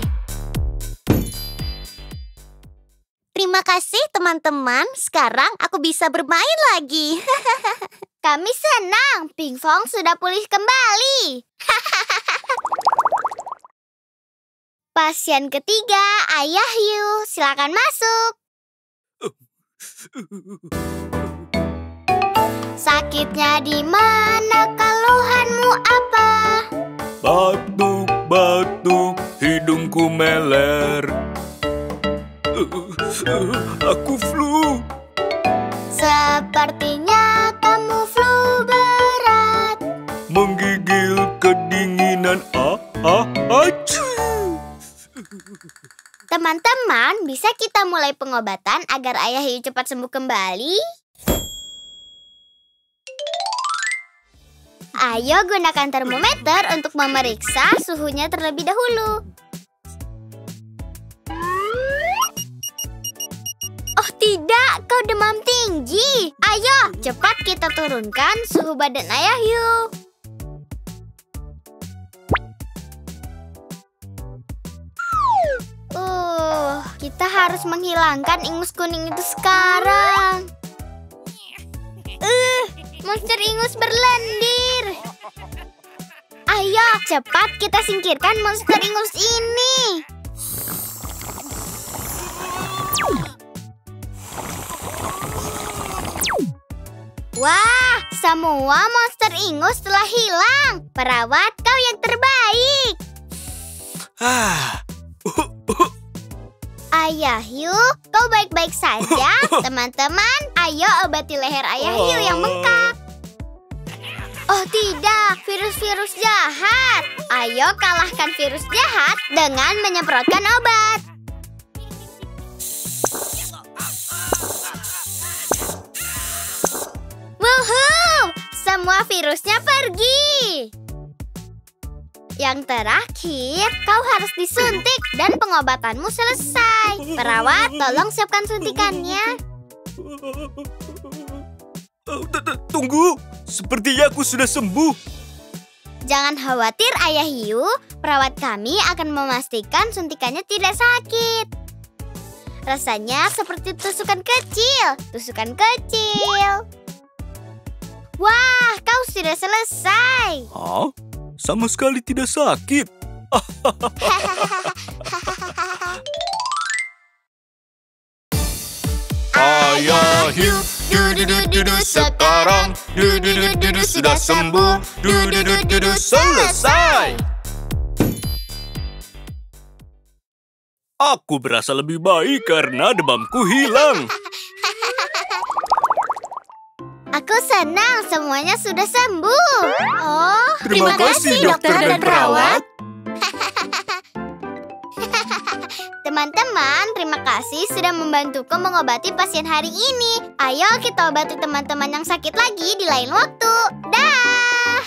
Terima kasih teman-teman. Sekarang aku bisa bermain lagi. Kami senang Pinkfong sudah pulih kembali. Pasien ketiga, Ayah Hiu. Silakan masuk. Sakitnya di mana? Keluhanmu apa? Batuk, batuk, hidungku meler. Aku flu. Sepertinya kamu flu berat. Menggigil, kedinginan. Ah, ah, acu. Teman-teman, bisa kita mulai pengobatan agar Ayah Hiu cepat sembuh kembali? Ayo gunakan termometer untuk memeriksa suhunya terlebih dahulu. Oh tidak, kau demam tinggi. Ayo, cepat kita turunkan suhu badan Ayah Hiu. Uh, kita harus menghilangkan ingus kuning itu sekarang. Uh, monster ingus berlendir. Ayo, cepat kita singkirkan monster ingus ini. Wah, semua monster ingus telah hilang. Perawat, kau yang terbaik. Ah. Ayah Hiu, kau baik-baik saja? Teman-teman, ayo obati leher Ayah Hiu yang bengkak. Oh tidak, virus-virus jahat. Ayo kalahkan virus jahat dengan menyemprotkan obat. Wuhuu, semua virusnya pergi. Yang terakhir, kau harus disuntik dan pengobatanmu selesai. Perawat, tolong siapkan suntikannya. Tunggu, sepertinya aku sudah sembuh. Jangan khawatir Ayah Hiu, perawat kami akan memastikan suntikannya tidak sakit. Rasanya seperti tusukan kecil, tusukan kecil. Wah, kau sudah selesai. Hah? Sama sekali tidak sakit. Ayah Hiu, du-du-du-du-du sekarang. Du-du-du-du-du sudah sembuh. Du-du-du-du-du selesai. Aku berasa lebih baik karena demamku hilang. Aku senang semuanya sudah sembuh. Oh, terima, terima kasih dokter dan perawat. Teman-teman, terima kasih sudah membantuku mengobati pasien hari ini. Ayo kita obati teman-teman yang sakit lagi di lain waktu. Dah.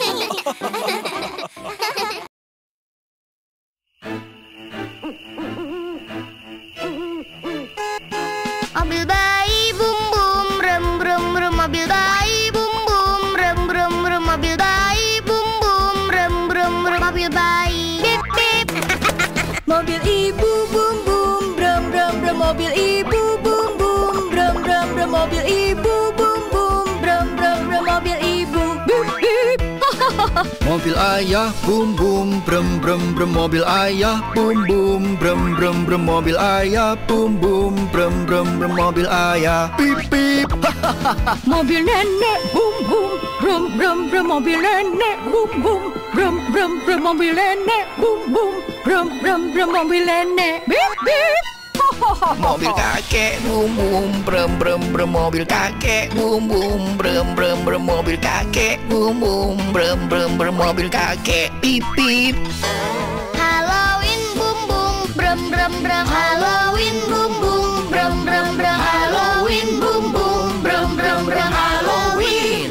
Mobil bayi bum bum rem brum brum, mobil bayi bum bum rem brum brum, mobil bayi bum bum rem brum brum, mobil bayi bip bip. Mobil ibu bum bum brum brum brum, mobil ibu bum bum brum brum brum, mobil ibu bum bum brum brum brum, mobil ibu bip bip. Mobil ayah bum bum brem brem brem. Mobil ayah bum bum brem brem brem. Mobil ayah bum bum brem brem brem. Mobil ayah pip pip. Mobil nenek bum bum brum brum brum. Mobil nenek bum bum brum brum brum. Mobil nenek bum bum brum brum brum. Mobil nenek bip bip. Mobil kakek bum bum brem brem brem. Mobil kakek bum bum brem brem brem. Mobil kakek bum bum brem brem brem. Mobil kakek pip pip. Halloween bum bum brum brum brum. Halloween bum bum brum brum brum. Halloween bum bum brum brum brum. Halloween.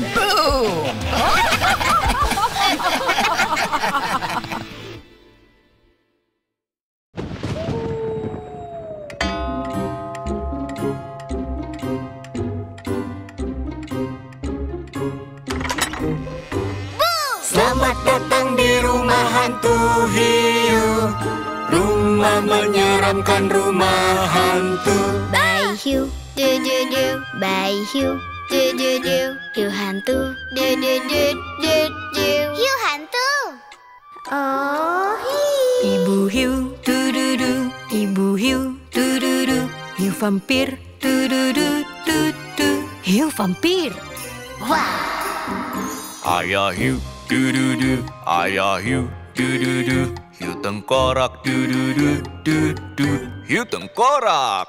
Selamat datang di rumah hantu hiu. Rumah menyeramkan, rumah hantu. Bye hiu, du du du. Bye hiu, du du du. Hiu hantu, du du du du du. Hiu hantu. Oh hi. Ibu hiu, du du du. Ibu hiu, du du du. Hiu vampir, du du du du du. Hiu vampir. Wah. Ayah hiu, du du du. Ayah hiu, du du du. Hiu tengkorak, du du du du du. Hiu tengkorak.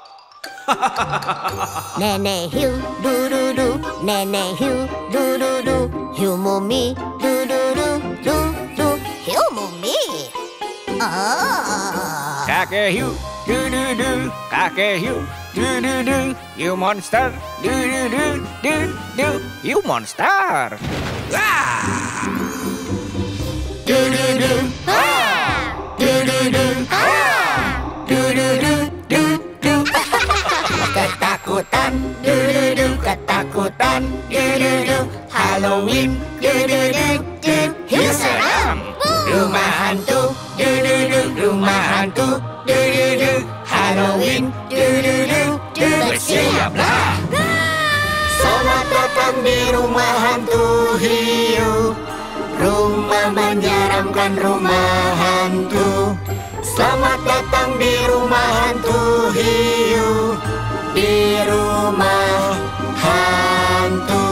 Nenek hiu, du du du. Nenek hiu, du du du. Hiu mumi, du du du du du. Hiu mumi. Oh. Kakek hiu, du du du. Kakek hiu, du du du. Hiu monster, du du du du du. Hiu monster. Wah! Du du du. Du du du. Du du du du du. Ketakutan, du du du. Ketakutan, du du du. Halloween, du du du du. Hiu seram. Rumah hantu, du du du. Rumah hantu, du du du. Halloween, du du du du. Bersiaplah. Selamat datang di rumah hantu hiu. Rumah menyeramkan, rumah hantu. Selamat datang di rumah hantu hiu. Di rumah hantu.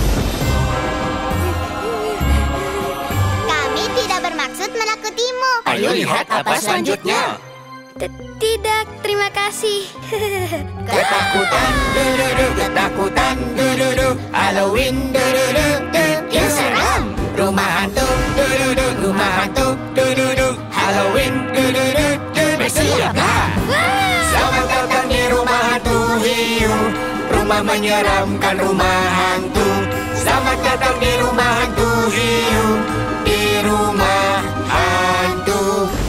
Kami tidak bermaksud menakutimu. Ayo lihat apa selanjutnya. Tidak, terima kasih. Ketakutan, du-du-du, ketakutan, du-du-du. Halloween, du-du-du, du. Hiu seram. Rumah hantu, du-du-du, rumah hantu, du-du-du. Halloween, du-du-du, du. Bersiaplah. Selamat datang di rumah hantu hiu. Rumah menyeramkan, rumah hantu. Selamat datang di rumah hantu hiu. Di rumah hantu.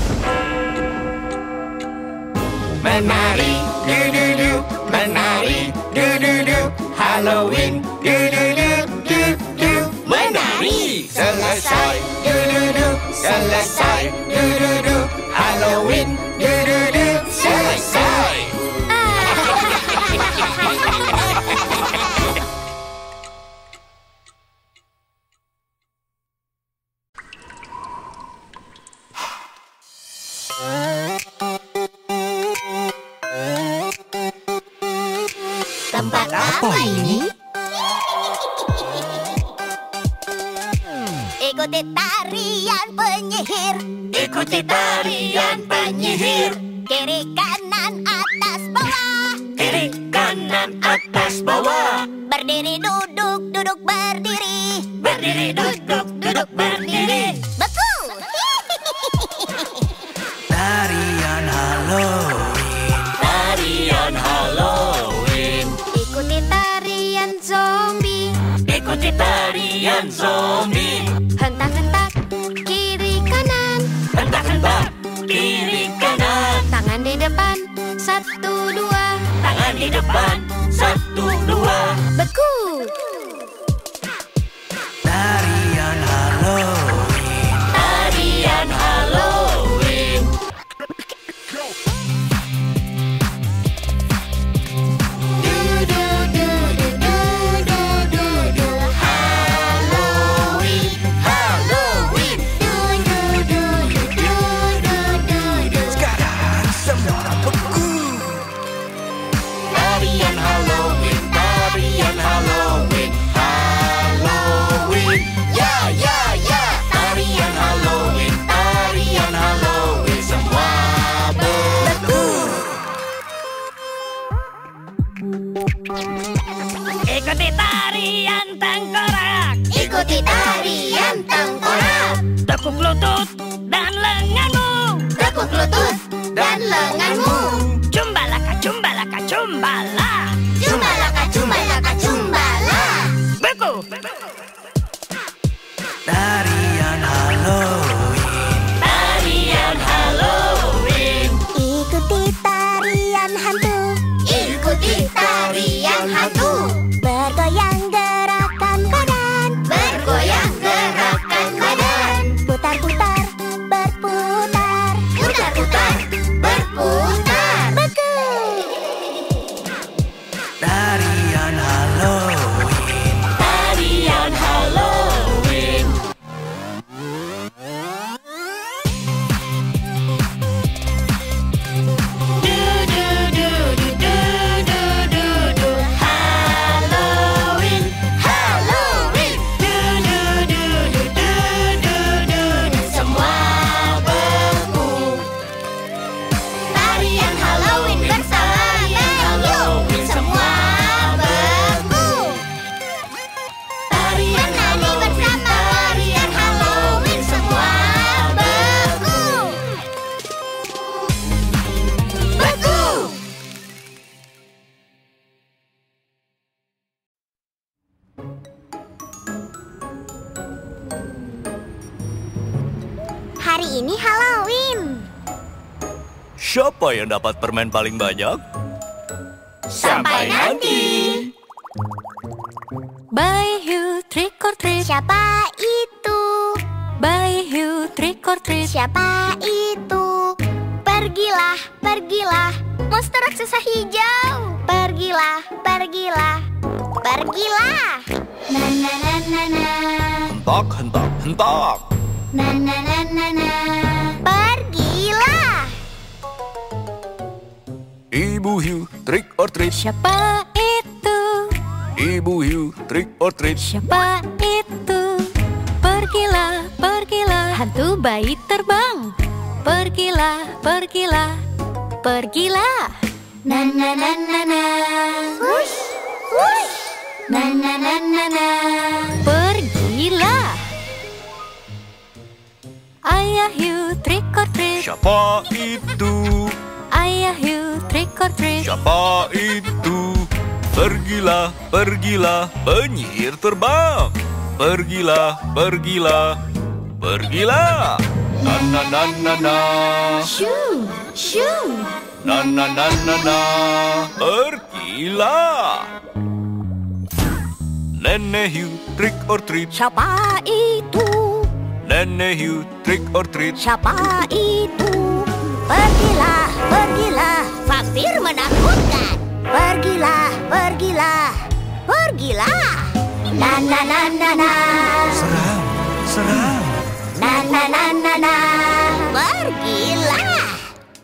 Menari, du-du-du, menari, du-du-du. Halloween, du-du-du, du-du. Menari, selesai, du-du-du, selesai, du-du-du. Halloween, du-du-du, selesai. Tempat apa ini? Ikuti tarian penyihir. Ikuti tarian penyihir. Kiri kanan atas bawah. Kiri kanan atas bawah. Berdiri duduk duduk berdiri. Berdiri duduk duduk berdiri. Betul. Tarian Halloween. Tarian Halloween. Ikuti tarian zombie. Ikuti tarian zombie. Hentak-hentak kiri kanan. Hentak-hentak kiri kanan. Tangan di depan. Satu dua. Tangan di depan. Satu dua. Beku. Tarian Halloween. Tarian Halloween. Halloween, Halloween, Ikuti tarian tengkorak. Ikuti tarian tengkorak. Tekuk lutut dan lenganmu. Tekuk lutut dan lenganmu. Cumbalaka, cumbalaka, cumbala. Cumbalaka, cumbalaka, cumbala. Beku. Tarian Halloween. Tarian Halloween. Ikuti tarian hantu. Ikuti tarian hantu. Bergoyang gerakan badan. Bergoyang gerakan badan. Putar-putar, berputar. Putar-putar, berputar. Beku. Tarian Halloween. Tarian Halloween. Du du du du du du du du Halloween. Halloween. Du du du du du du du du semua beku. Tarian Halloween bersama Halloween semua beku. Tarian Halloween bersama tarian Halloween semua beku. Beku. Hari ini Halloween. Siapa yang dapat permen paling banyak? Sampai nanti. Bye you trick or treat. Siapa itu? Bye you trick or treat. Siapa itu? Pergilah, pergilah, monster raksasa hijau. Pergilah, pergilah, pergilah. Na na na na na. Hentak, hentak, hentak. Na na na na na. Pergilah. Ibu Hiu, trick or treat. Siapa itu? Ibu Hiu, trick or treat. Siapa itu? Pergilah, pergilah, hantu bayi terbang. Pergilah, pergilah, pergilah. Na na na na na. Wush, wush. Na na na na na. Pergilah. Ayah Hiu trick or treat. Siapa itu? Ayah Hiu trick or treat. Siapa itu? Pergilah, pergilah, penyihir terbang. Pergilah, pergilah, pergilah. Na na na na na. Shoo, shoo. Na na na na na. Pergilah. Nenek Hiu, trick or treat. Siapa itu? Nenek Hiu, trick or treat. Siapa itu? Pergilah, pergilah, vampir menakutkan. Pergilah, pergilah, pergilah. Na na na na na. Serang, serang. Na na na na na. Pergilah.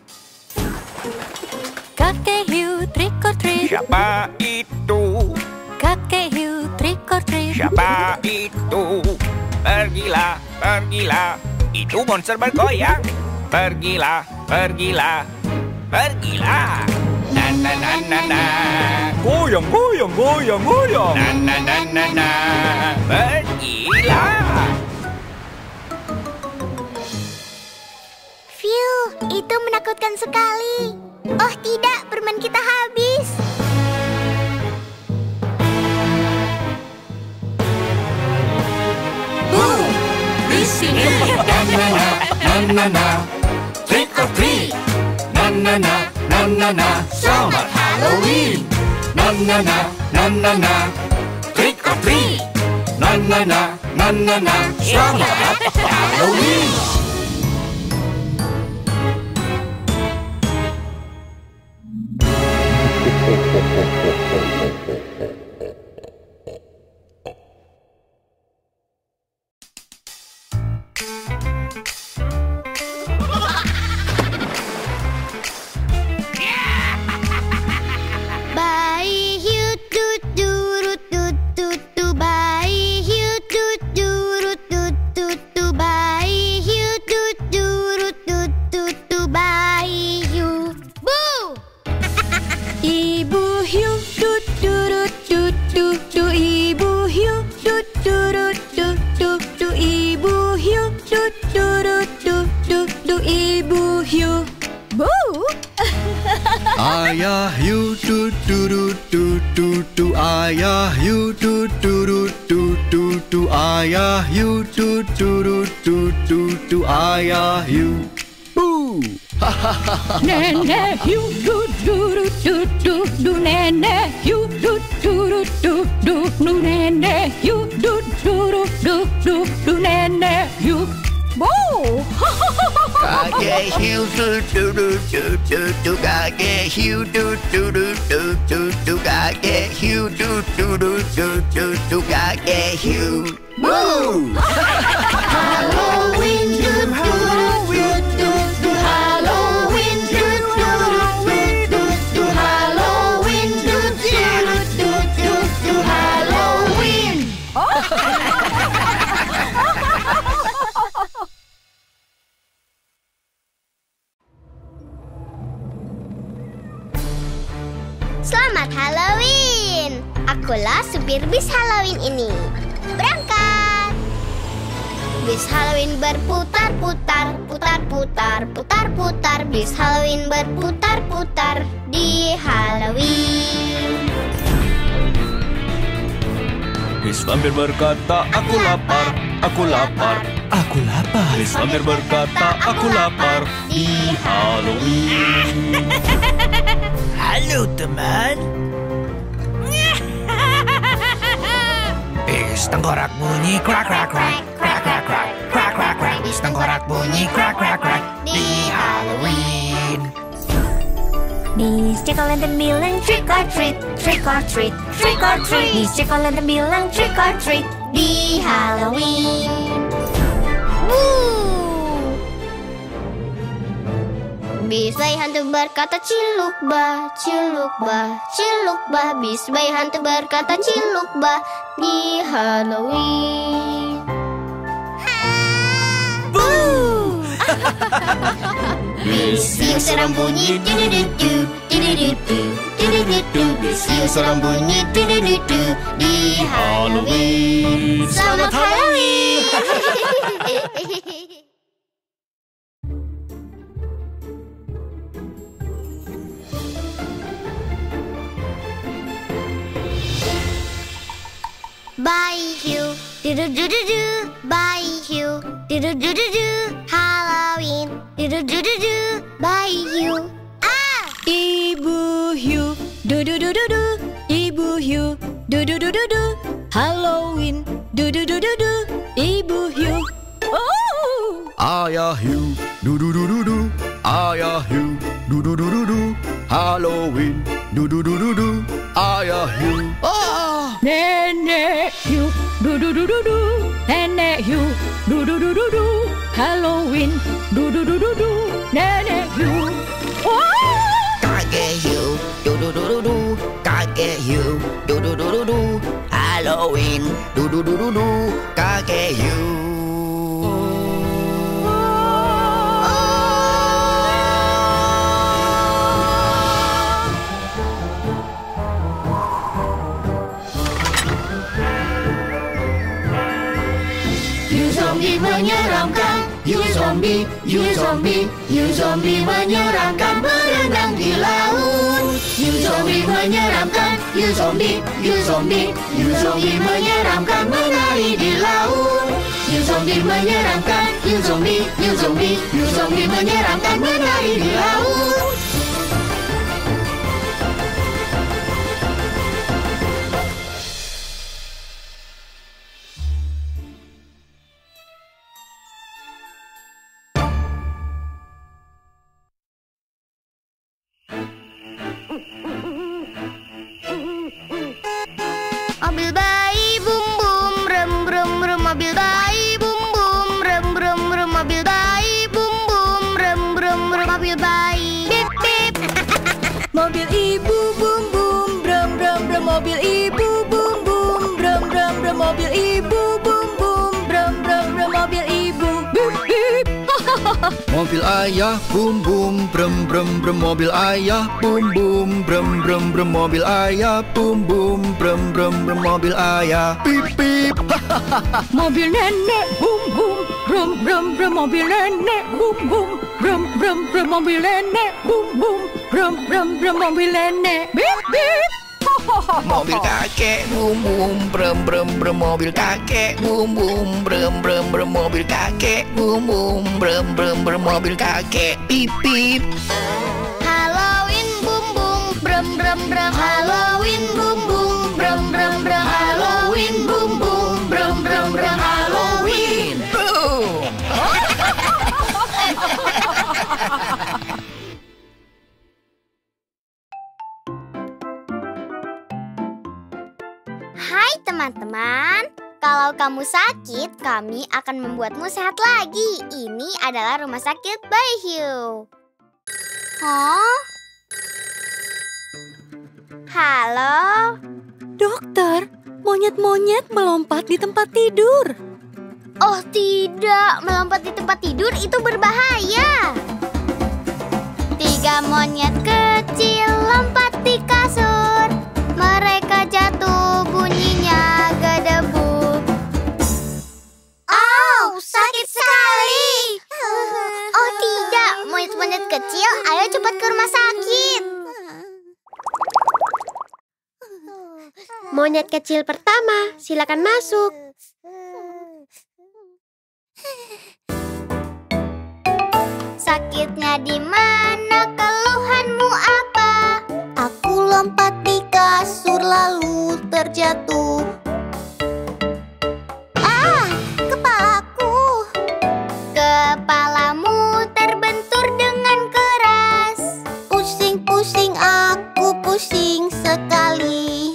Kakek Hiu trick or treat. Siapa itu? Kakek Hiu trick or treat. Siapa itu? Pergilah, pergilah. Itu monster bergoyang. Pergilah, pergilah, pergilah. Na na na na na. Goyang, goyang, goyang, goyang. Na na na na na. Pergilah. Phew, itu menakutkan sekali. Oh tidak, permen kita habis. Boom! Di sini. Na na na na na na. Trick or treat. Na na na na na na. Selamat Halloween. Na na na na na na. Trick or treat. Na na na na na na. Selamat Halloween. Bayi hiu tut durut tut tut tu. Bayi hiu tut durut tut tut tu. Bayi hiu tut durut tut tut tu. Bayi hiu. Bu! Ibu hiu, du du du du du ibu hiu, du du du du du ibu hiu, du du du du du ibu hiu. Bu. Ayah hiu, du du du du du ayah hiu, du du du du du ayah hiu, du du du du du ayah hiu. Bu. Nenek hiu, du du du du du nenek hiu, du du du du du nenek hiu, du du du du du nenek hiu. Bu. Kakek hiu, du du du du du du kakek hiu, du du du du du du kakek hiu, du du du du du du kakek hiu. Boo! Halloween, du du du du du Halloween, du du du du du Halloween, du du du du du Halloween. Selamat Halloween! Akulah supir bis Halloween ini. Berangkat! Bis Halloween berputar-putar, putar-putar, putar-putar. Bis Halloween berputar-putar di Halloween. Bis vampir berkata, aku lapar, aku lapar, aku lapar. Bis vampir berkata, aku lapar di Halloween. Halo teman. Bis tengkorak bunyi krak krak krak krak krak krak krak krak krak. Bis tengkorak bunyi krak krak krak di Halloween. Bis Jack-o'-lantern bilang trick or treat, trick or treat, trick or treat. Bis Jack-o'-lantern bilang trick or treat di Halloween. Woo! Bis bayi hantu berkata ciluk bah, ciluk bah, ciluk bah. Bis bayi hantu berkata ciluk bah di Halloween. Boo! Bis hiu seram bunyi du-du-du-du, du-du-du-du, du-du-du-du. Bis hiu seram bunyi du-du-du-du di Halloween. Selamat Halloween! Bayi hiu, du-du-du-du-du, bayi hiu, du-du-du-du-du, Halloween, du-du-du-du-du, bayi hiu. Ah! Ibu hiu, du-du-du-du-du, ibu hiu, du-du-du-du-du, Halloween, du-du-du-du-du, ibu hiu. Oh! Ayah hiu, du-du-du-du-du, ayah hiu, du-du-du-du-du, Halloween, du-du-du-du-du, ayah hiu. Oh! Nenek hiu, du du du du du. Nenek hiu, du du du du du. Halloween, du du du du du. Nenek hiu. Kakek hiu, du du du du du. Kakek hiu, du du du du du. Halloween, du du du du du. Kakek hiu. Zombie menyeramkan, you zombie, you zombie, you zombie menyeramkan berenang di laut. You zombie menyeramkan, you zombie, you zombie, you zombie menyeramkan menari di laut. You zombie menyeramkan, you zombie, you zombie, you zombie menyeramkan menari di laut. Mobil bayi bum bum rem rem rem, mobil bayi bum bum rem rem rem, mobil bayi bum bum rem rem rem, mobil bayi bip bip. Mobil ibu bum bum brum brum brum, mobil ibu bum bum brum brum brum, mobil ibu bum bum brum brum brum, mobil ibu bip bip. Mobil ayah bum bum brem brem brem. Mobil ayah bum bum brem brem brem. Mobil ayah bum bum brem brem brem. Mobil ayah pip pip. Mobil nenek bum bum brum brum brum. Mobil nenek bum bum brum brum brum. Mobil nenek bum bum brum brum brum. Mobil nenek bip bip. Mobil kakek bum bum brem brem brem. Mobil kakek bum bum brem brem brem. Mobil kakek bum bum brem brem brem. Mobil kakek pip pip. Halloween bum bum brum brum brum. Halloween bum bum brum brum brum. Halloween bum bum brum brum brum. Halloween. Boom. Hai teman-teman, kalau kamu sakit, kami akan membuatmu sehat lagi. Ini adalah rumah sakit Bayi Hiu. Hah? Halo? Dokter, monyet-monyet melompat di tempat tidur. Oh tidak, melompat di tempat tidur itu berbahaya. Tiga monyet kecil lompat di kasur. Mereka jatuh, bunyinya gedebu. Oh, sakit sekali. Oh tidak, monyet-monyet kecil, ayo cepat ke rumah sakit. Monyet kecil pertama, silakan masuk. Sakitnya di mana? Keluhanmu apa? Aku lompat di kasur lalu terjatuh. Ah, kepalaku. Kepalamu terbentur dengan keras. Pusing-pusing aku, pusing sekali.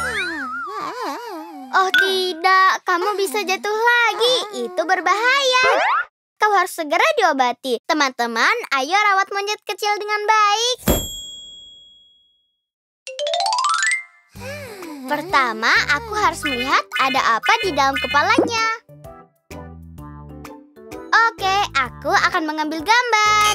Oh tidak, kamu bisa jatuh lagi. Itu berbahaya. Kau harus segera diobati. Teman-teman, ayo rawat monyet kecil dengan baik. Pertama, aku harus melihat ada apa di dalam kepalanya. Oke, aku akan mengambil gambar.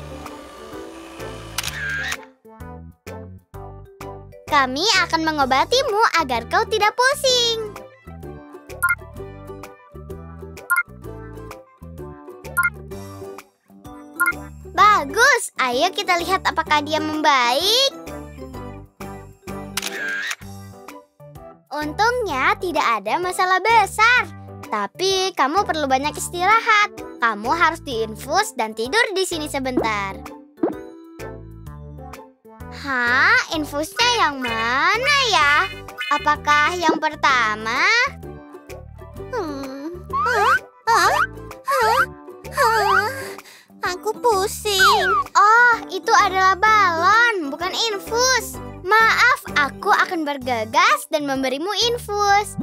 Kami akan mengobatimu agar kau tidak pusing. Bagus, ayo kita lihat apakah dia membaik. Untungnya tidak ada masalah besar. Tapi kamu perlu banyak istirahat. Kamu harus diinfus dan tidur di sini sebentar. Hah, infusnya yang mana ya? Apakah yang pertama? Hmm. Hah? Hah? Hah? Hah? Aku pusing. Oh, itu adalah balon, bukan infus. Maaf, aku akan bergegas dan memberimu infus.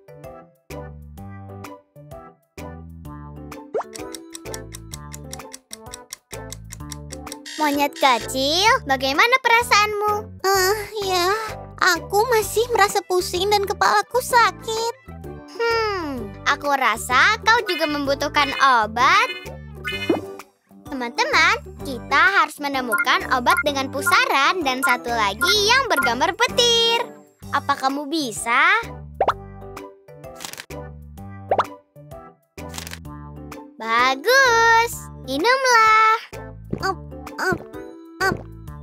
Monyet kecil, bagaimana perasaanmu? Eh, uh, ya, aku masih merasa pusing dan kepalaku sakit. Hmm, aku rasa kau juga membutuhkan obat. Teman-teman, kita harus menemukan obat dengan pusaran dan satu lagi yang bergambar petir. Apa kamu bisa? Bagus, minumlah. Up, up, up.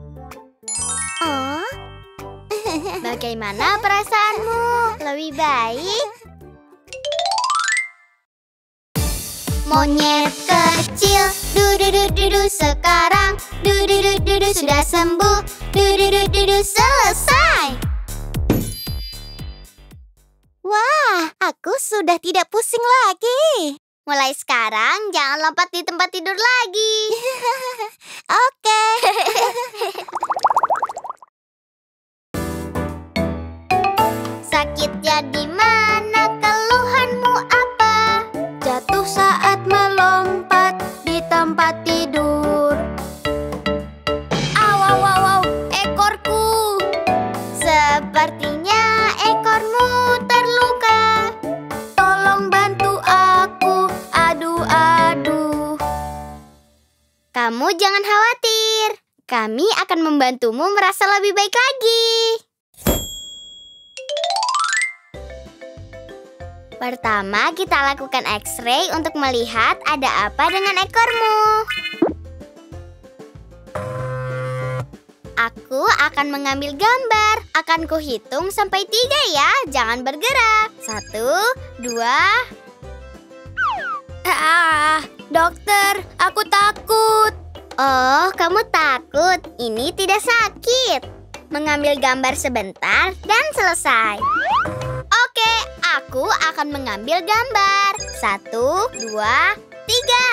Oh. Bagaimana perasaanmu? Lebih baik? Monyet kecil, du-du-du-du-du sekarang, du-du-du-du-du sudah sembuh, du-du-du-du-du selesai. Wah, aku sudah tidak pusing lagi. Mulai sekarang jangan lompat di tempat tidur lagi. Oke. Sakitnya di mana? Keluhanmu apa? Jatuh saat melompat di tempat tidur. Aw, aw, aw, aw, ekorku. Sepertinya ekormu terluka. Tolong bantu aku. Aduh, aduh. Kami akan membantumu merasa lebih baik lagi. Pertama, kita lakukan X-ray untuk melihat ada apa dengan ekormu. Aku akan mengambil gambar. Akan kuhitung sampai tiga ya. Jangan bergerak. Satu, dua. Ah, dokter, aku takut. Oh, kamu takut? Ini tidak sakit. Mengambil gambar sebentar dan selesai. Oke, aku akan mengambil gambar. Satu, dua, tiga.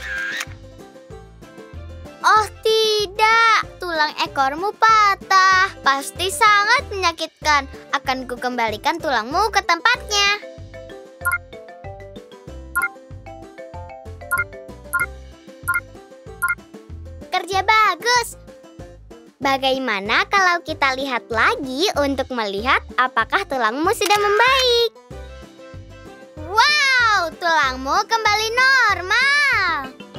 Oh tidak, tulang ekormu patah. Pasti sangat menyakitkan. Akan kukembalikan tulangmu ke tempatnya. Kerja bagus. Bagaimana kalau kita lihat lagi untuk melihat apakah tulangmu sudah membaik? Wow, tulangmu kembali normal.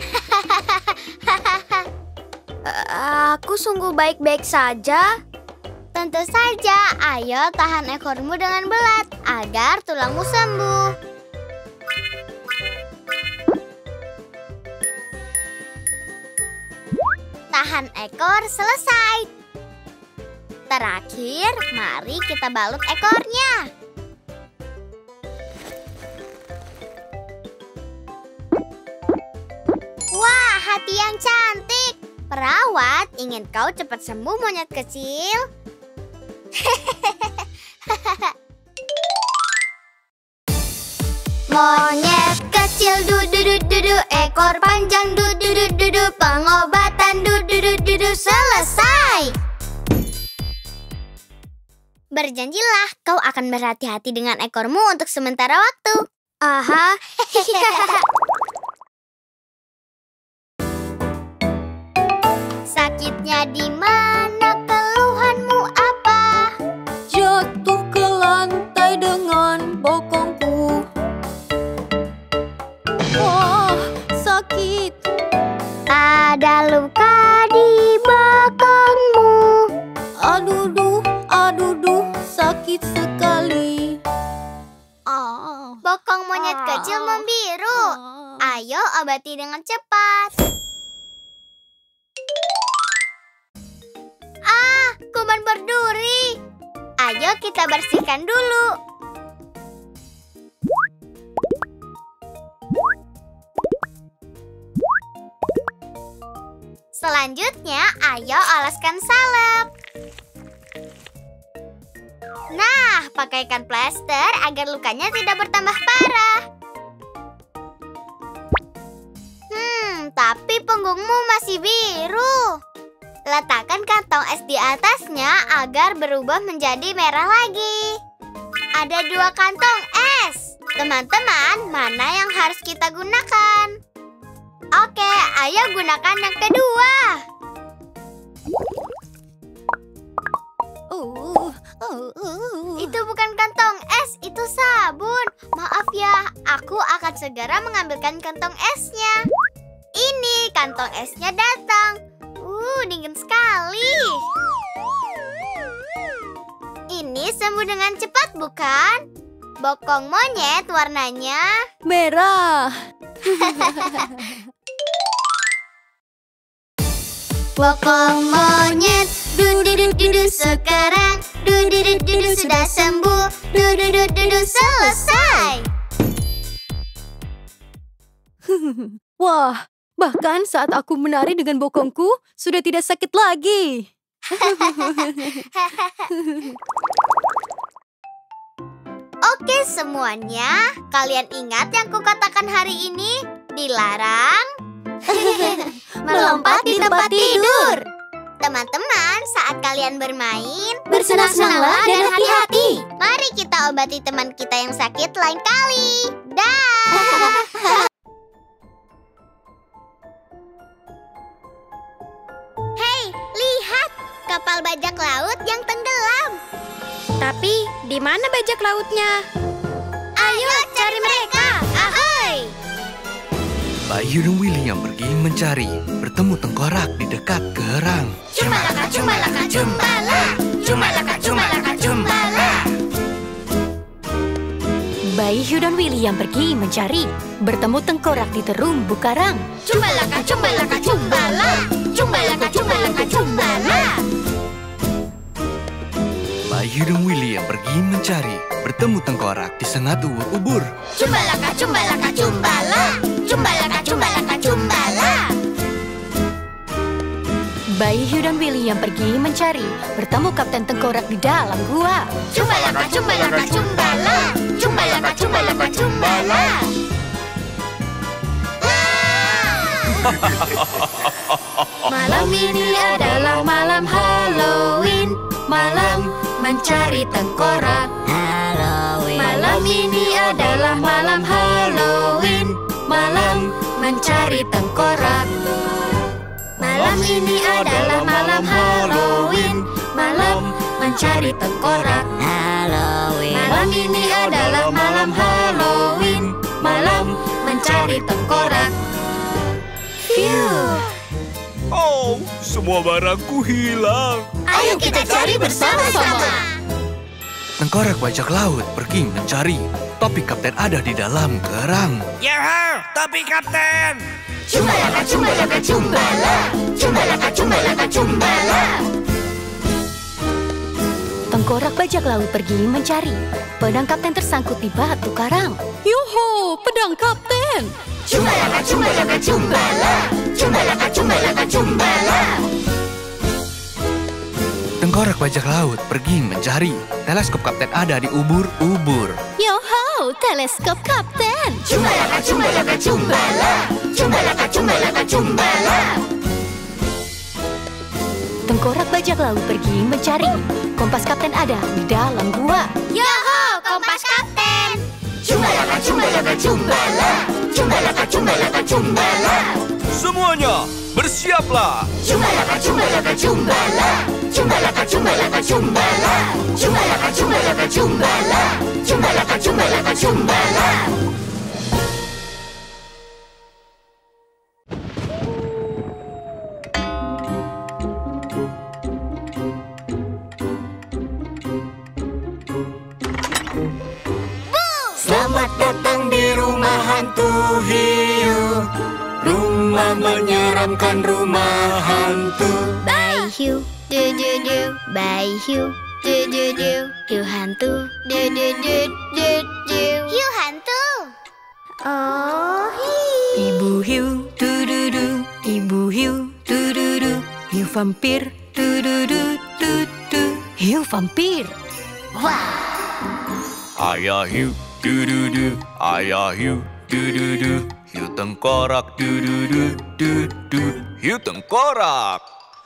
Aku sungguh baik-baik saja. Tentu saja, ayo tahan ekormu dengan belat agar tulangmu sembuh. Tahan ekor selesai. Terakhir, mari kita balut ekornya. Wah, hati yang cantik. Perawat, ingin kau cepat sembuh monyet kecil? Monyet kecil du-du-du-du-du, ekor panjang du-du-du-du-du, pengobatan du-du-du-du-du selesai. Berjanjilah kau akan berhati-hati dengan ekormu untuk sementara waktu. Aha. Sakitnya di mana? Keluhanmu apa? Jatuh ke lantai dengan bokongku. Wah, sakit. Ada luka di bokongmu. Aduh, duh, aduh, duh, sakit sekali. Bokong monyet kecil membiru. Ayo obati dengan cepat. Ah, kuman berduri. Ayo kita bersihkan dulu. Selanjutnya, ayo oleskan salep. Nah, pakaikan plester agar lukanya tidak bertambah parah. Hmm, tapi punggungmu masih biru. Letakkan kantong es di atasnya agar berubah menjadi merah lagi. Ada dua kantong es. Teman-teman, mana yang harus kita gunakan? Oke, ayo gunakan yang kedua. Uh, uh, uh. Itu bukan kantong es, itu sabun. Maaf ya, aku akan segera mengambilkan kantong esnya. Ini kantong esnya datang. Uh, dingin sekali. Ini sembuh dengan cepat, bukan? Bokong monyet warnanya merah. Bokong monyet, du-du-du-du-du sekarang, du-du-du-du-du sudah sembuh, du-du-du-du-du selesai. Wah, bahkan saat aku menari dengan bokongku, sudah tidak sakit lagi. Oke semuanya, kalian ingat yang kukatakan hari ini? Dilarang melompat di tempat tidur. Teman-teman, saat kalian bermain, bersenang-senanglah dan hati-hati. Mari kita obati teman kita yang sakit lain kali. Dah. Hei, lihat kapal bajak laut yang tenggelam. Tapi di mana bajak lautnya? Ayo cari mereka. Ahoy! Bayu dan Willy yang pergi mencari bertemu tengkorak di dekat kerang. Cumbalaka, cumbalaka, cumbala. Cumbalaka, cumbalaka, cumbala. Bayi Hugh dan Willy yang pergi mencari, bertemu tengkorak di terumbu karang. Cumbalaka, cumbalaka, cumbala. Cumbalaka, cumbalaka, cumbala. Bayi Hugh dan Willy yang pergi mencari, bertemu tengkorak di sengat ubur-ubur. Cumbalaka, cumbalaka, cumbala. Cumbalaka, cumbalaka, cumbala. Bayi Hugh dan Willy yang pergi mencari, bertemu Kapten Tengkorak di dalam gua. Cumbalaka, cumbalaka, cumbala. Cumbalaka, cumbalaka, cumbala. Malam ini adalah malam Halloween, malam mencari tengkorak. Halloween. Malam ini adalah malam Halloween, malam mencari tengkorak. Malam ini adalah malam Halloween, malam mencari tengkorak. Halloween. Malam ini adalah malam Halloween, malam mencari tengkorak. Phew. Oh, semua barangku hilang. Ayo kita cari bersama-sama. Tengkorak bajak laut pergi mencari. Topi kapten ada di dalam kerang. Ya, topi kapten. Cumbalaka, cumbalaka, cumbala. Cumbalaka, cumbalaka, cumbala. Tengkorak bajak laut pergi mencari. Pedang kapten tersangkut di batu karang. Yoho, pedang kapten. Cumbalaka, cumbalaka, cumbala. Cumbalaka, cumbalaka, cumbala. Tengkorak bajak laut pergi mencari. Teleskop kapten ada di ubur-ubur. Yoho, teleskop kapten. Cumbalaka, cumbalaka, cumbala. Cumbalaka, cumbalaka, cumbala. Tengkorak bajak laut pergi mencari. Kompas kapten ada di dalam gua. Yoho, kompas kapten. Cumbalaka, cumbalaka, cumbala. Cumbalaka, cumbalaka, cumbala. Semuanya, bersiaplah. Cumbalaka, cumbalaka, cumbala. Cumbalaka, cumbalaka, cumbala. Cumbalaka, cumbalaka, cumbala. Cumbalaka, cumbalaka, cumbala. Selamat datang di rumah hantu hiu. Rumah menyeramkan, rumah hantu. Bye Hugh, du du du. Bye Hugh, du du du. Hugh hantu, du du du du du. Hugh hantu. Oh, hi. Ibu hiu, du du du. Ibu hiu, du du du. Hiu vampir, du du du du du. Hiu vampir. Ayah hiu, du-du-du. Ayah hiu, du-du-du. Hiu tengkorak, du-du-du, du-du. Hiu tengkorak.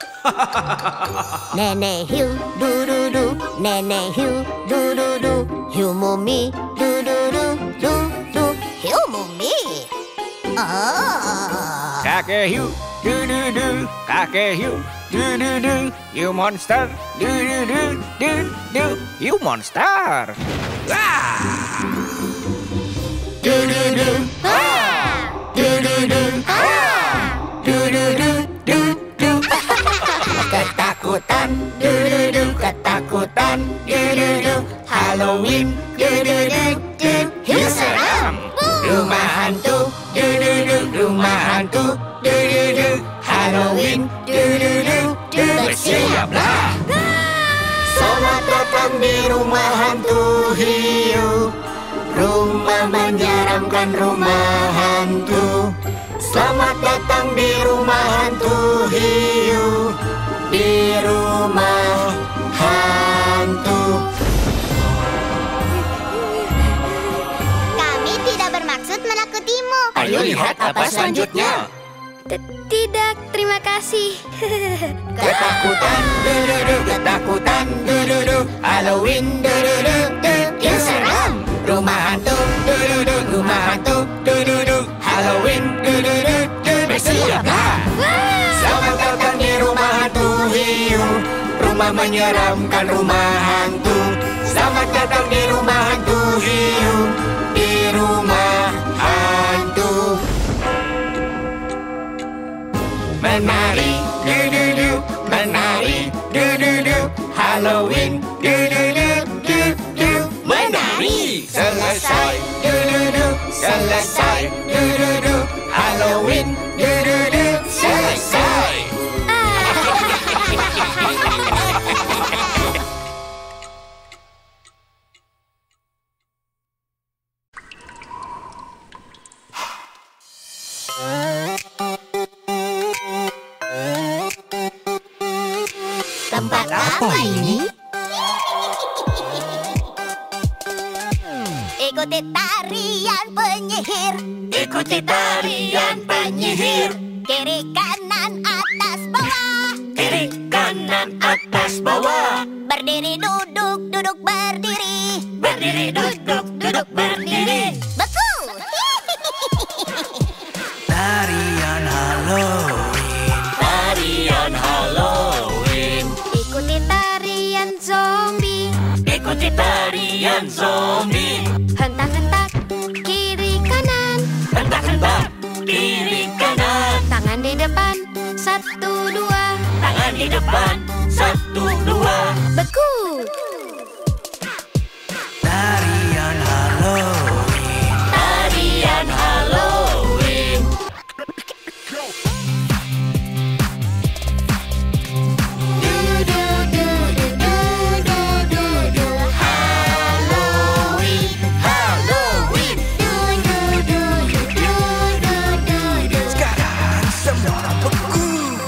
Nenek hiu, du-du-du. Nenek hiu, du-du-du. Hiu mumi, du-du-du, du-du. Hiu mumi. Oh. Kakek hiu, du-du-du. Kakek hiu, du-du-du. You monster, du-du-du, du-du. You monster. Ah! Du-du-du. Ah! Du-du-du. Ah! Du-du-du, du-du. Ketakutan, du-du-du. Ketakutan, du-du-du. Halloween, du-du-du, du. Hiu seram. Rumah hantu, du-du-du. Rumah hantu, du-du-du. Halloween, du-du-du, du. Bersiaplah. Selamat datang di rumah hantu hiu. Rumah menyeramkan, rumah hantu. Selamat datang di rumah hantu hiu. Di rumah hantu. Kami tidak bermaksud menakutimu. Ayo lihat apa selanjutnya. Tidak, terima kasih. Ketakutan, du-du-du. Ketakutan, du-du-du. Halloween, du-du-du, du. Hiu seram. Rumah hantu, du-du-du. Rumah hantu, du-du-du. Halloween, du-du-du, du. Bersiaplah. Selamat datang di rumah hantu hiu. Rumah menyeramkan, rumah hantu. Selamat datang di rumah hantu hiu. Di rumah hantu. Menari, du-du-du. Menari. Du du du du du. Menari. Selesai. Du du du. Selesai. Du du du. Halloween. Du du du. Selesai. Tempat apa ini? Ikuti tarian penyihir. Ikuti tarian penyihir. Kiri kanan atas bawah. Kiri kanan atas bawah. Berdiri duduk duduk berdiri. Berdiri duduk duduk berdiri. Beku. Tarian Halloween. Tarian Halloween. Ikuti tarian zombie. Ikuti tarian zombie. Hentak-hentak kiri kanan. Hentak-hentak kiri kanan. Tangan di depan, satu dua. Tangan di depan, satu dua. Beku. Tarian Halloween. Tarian Halloween. Du du du du du du du du. Halloween. Halloween. Du du du du du du du du. Sekarang semua beku.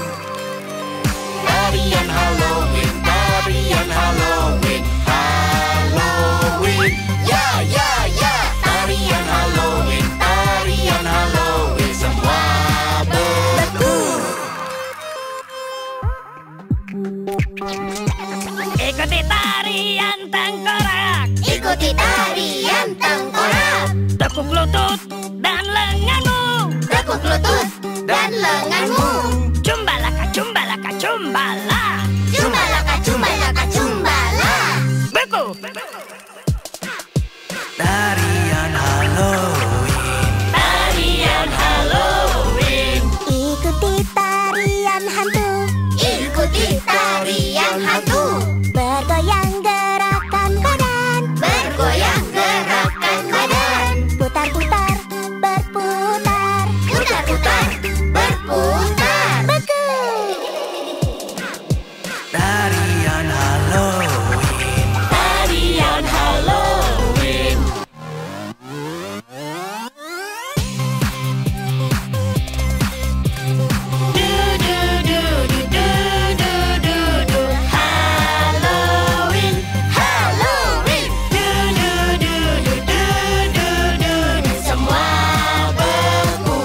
Tarian Halloween. Tarian Halloween. Halloween. Ya ya ya. Tarian Halloween. Tarian Halloween. Semua beku. Ikuti tarian tengkorak. Ikuti tarian tengkorak. Tekuk lutut dan lenganmu. Tekuk lutut dan lenganmu. Cumbalaka, cumbalaka, cumbala. Cumbalaka, cumbalaka, cumbala. Beku. Tarian Halloween. Tarian Halloween. Ikuti tarian hantu. Ikuti tarian hantu. Bergoyang gerakan badan. Bergoyang gerakan badan. Putar-putar, berputar. Putar-putar, berputar. Beku. Tarian Halloween. Tarian Halloween. Du du du du du du du du. Halloween. Halloween. Du du du du du du du du. Semua beku.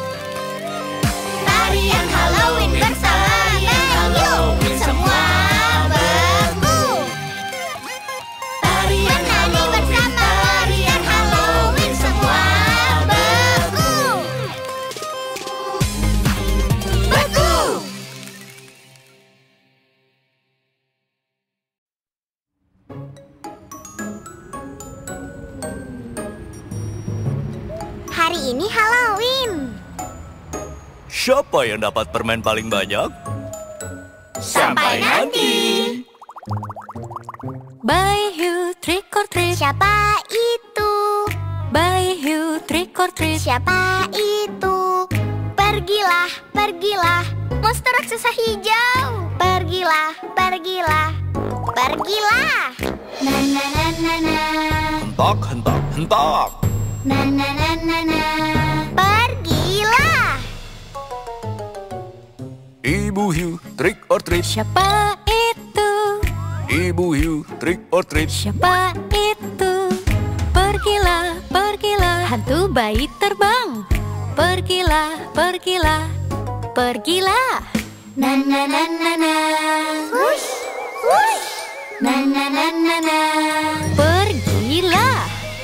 Tarian Halloween bersama Halloween. Semua beku. Tarian Menari bersama tarian Halloween. Semua beku. beku. Hari ini Halloween. Siapa yang dapat permen paling banyak? Sampai nanti. Bye you trick or treat. Siapa itu? Bye you trick or treat. Siapa itu? Pergilah, pergilah, monster raksasa hijau. Pergilah, pergilah, pergilah. Na na na na na. Hentak, hentak, hentak. Na na na na na. Pergilah. Ibu Hiu, trick or treat. Siapa itu? Ibu Hiu, trick or treat. Siapa itu? Pergilah, pergilah, hantu bayi terbang. Pergilah, pergilah, pergilah. Na na na na na. Hush, hush. Na na na na na. Pergilah.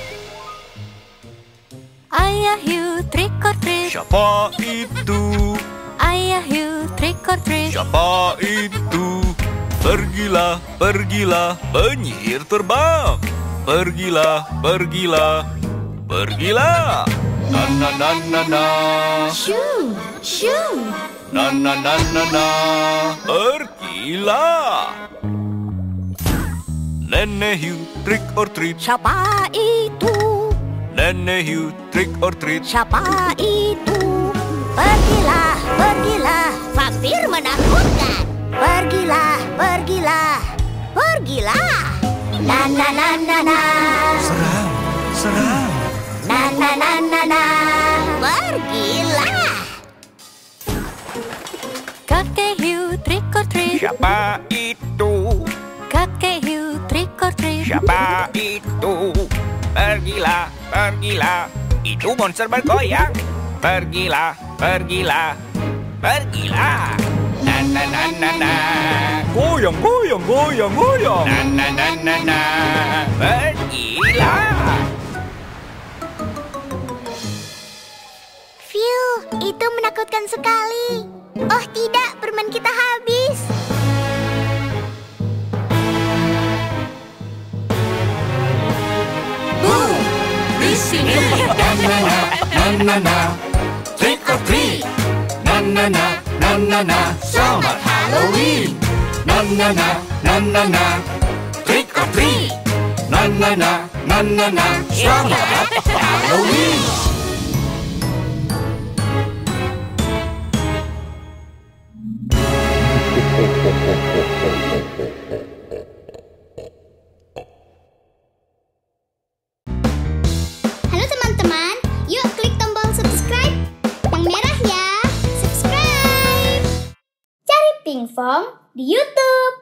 Ayah Hiu trick or treat. Siapa itu? Ayah Hiu trick or treat. Siapa itu? Pergilah, pergilah, penyihir terbang. Pergilah, pergilah, pergilah. Na na na na na. Shoo, shoo. Na na na na na. Pergilah. Nenek Hiu trick or treat. Siapa itu? Nenek Hiu trick or treat. Siapa itu? Pergilah, pergilah, vampir menakutkan. Pergilah, pergilah, pergilah. Na na na na na. Serang, serang. Na na na na na. Pergilah. Kakek Hiu trick or treat. Siapa itu? Kakek Hiu trick or treat. Siapa itu? Pergilah, pergilah. Itu monster bergoyang. Pergilah, pergilah, pergilah. Na na na na na. Goyang, goyang, goyang, goyang. Na na na na na. Pergilah. Phew, itu menakutkan sekali. Oh tidak, permen kita habis. Boom! Di sini. Na na na na na na. Trick or treat. Na na na na na na. Selamat Halloween. Na na na na na na. Trick or treat. Na na na na na na. Selamat Halloween. Halo teman-teman, yuk klik tombol subscribe. Yang merah ya, subscribe. Cari Pinkfong di YouTube.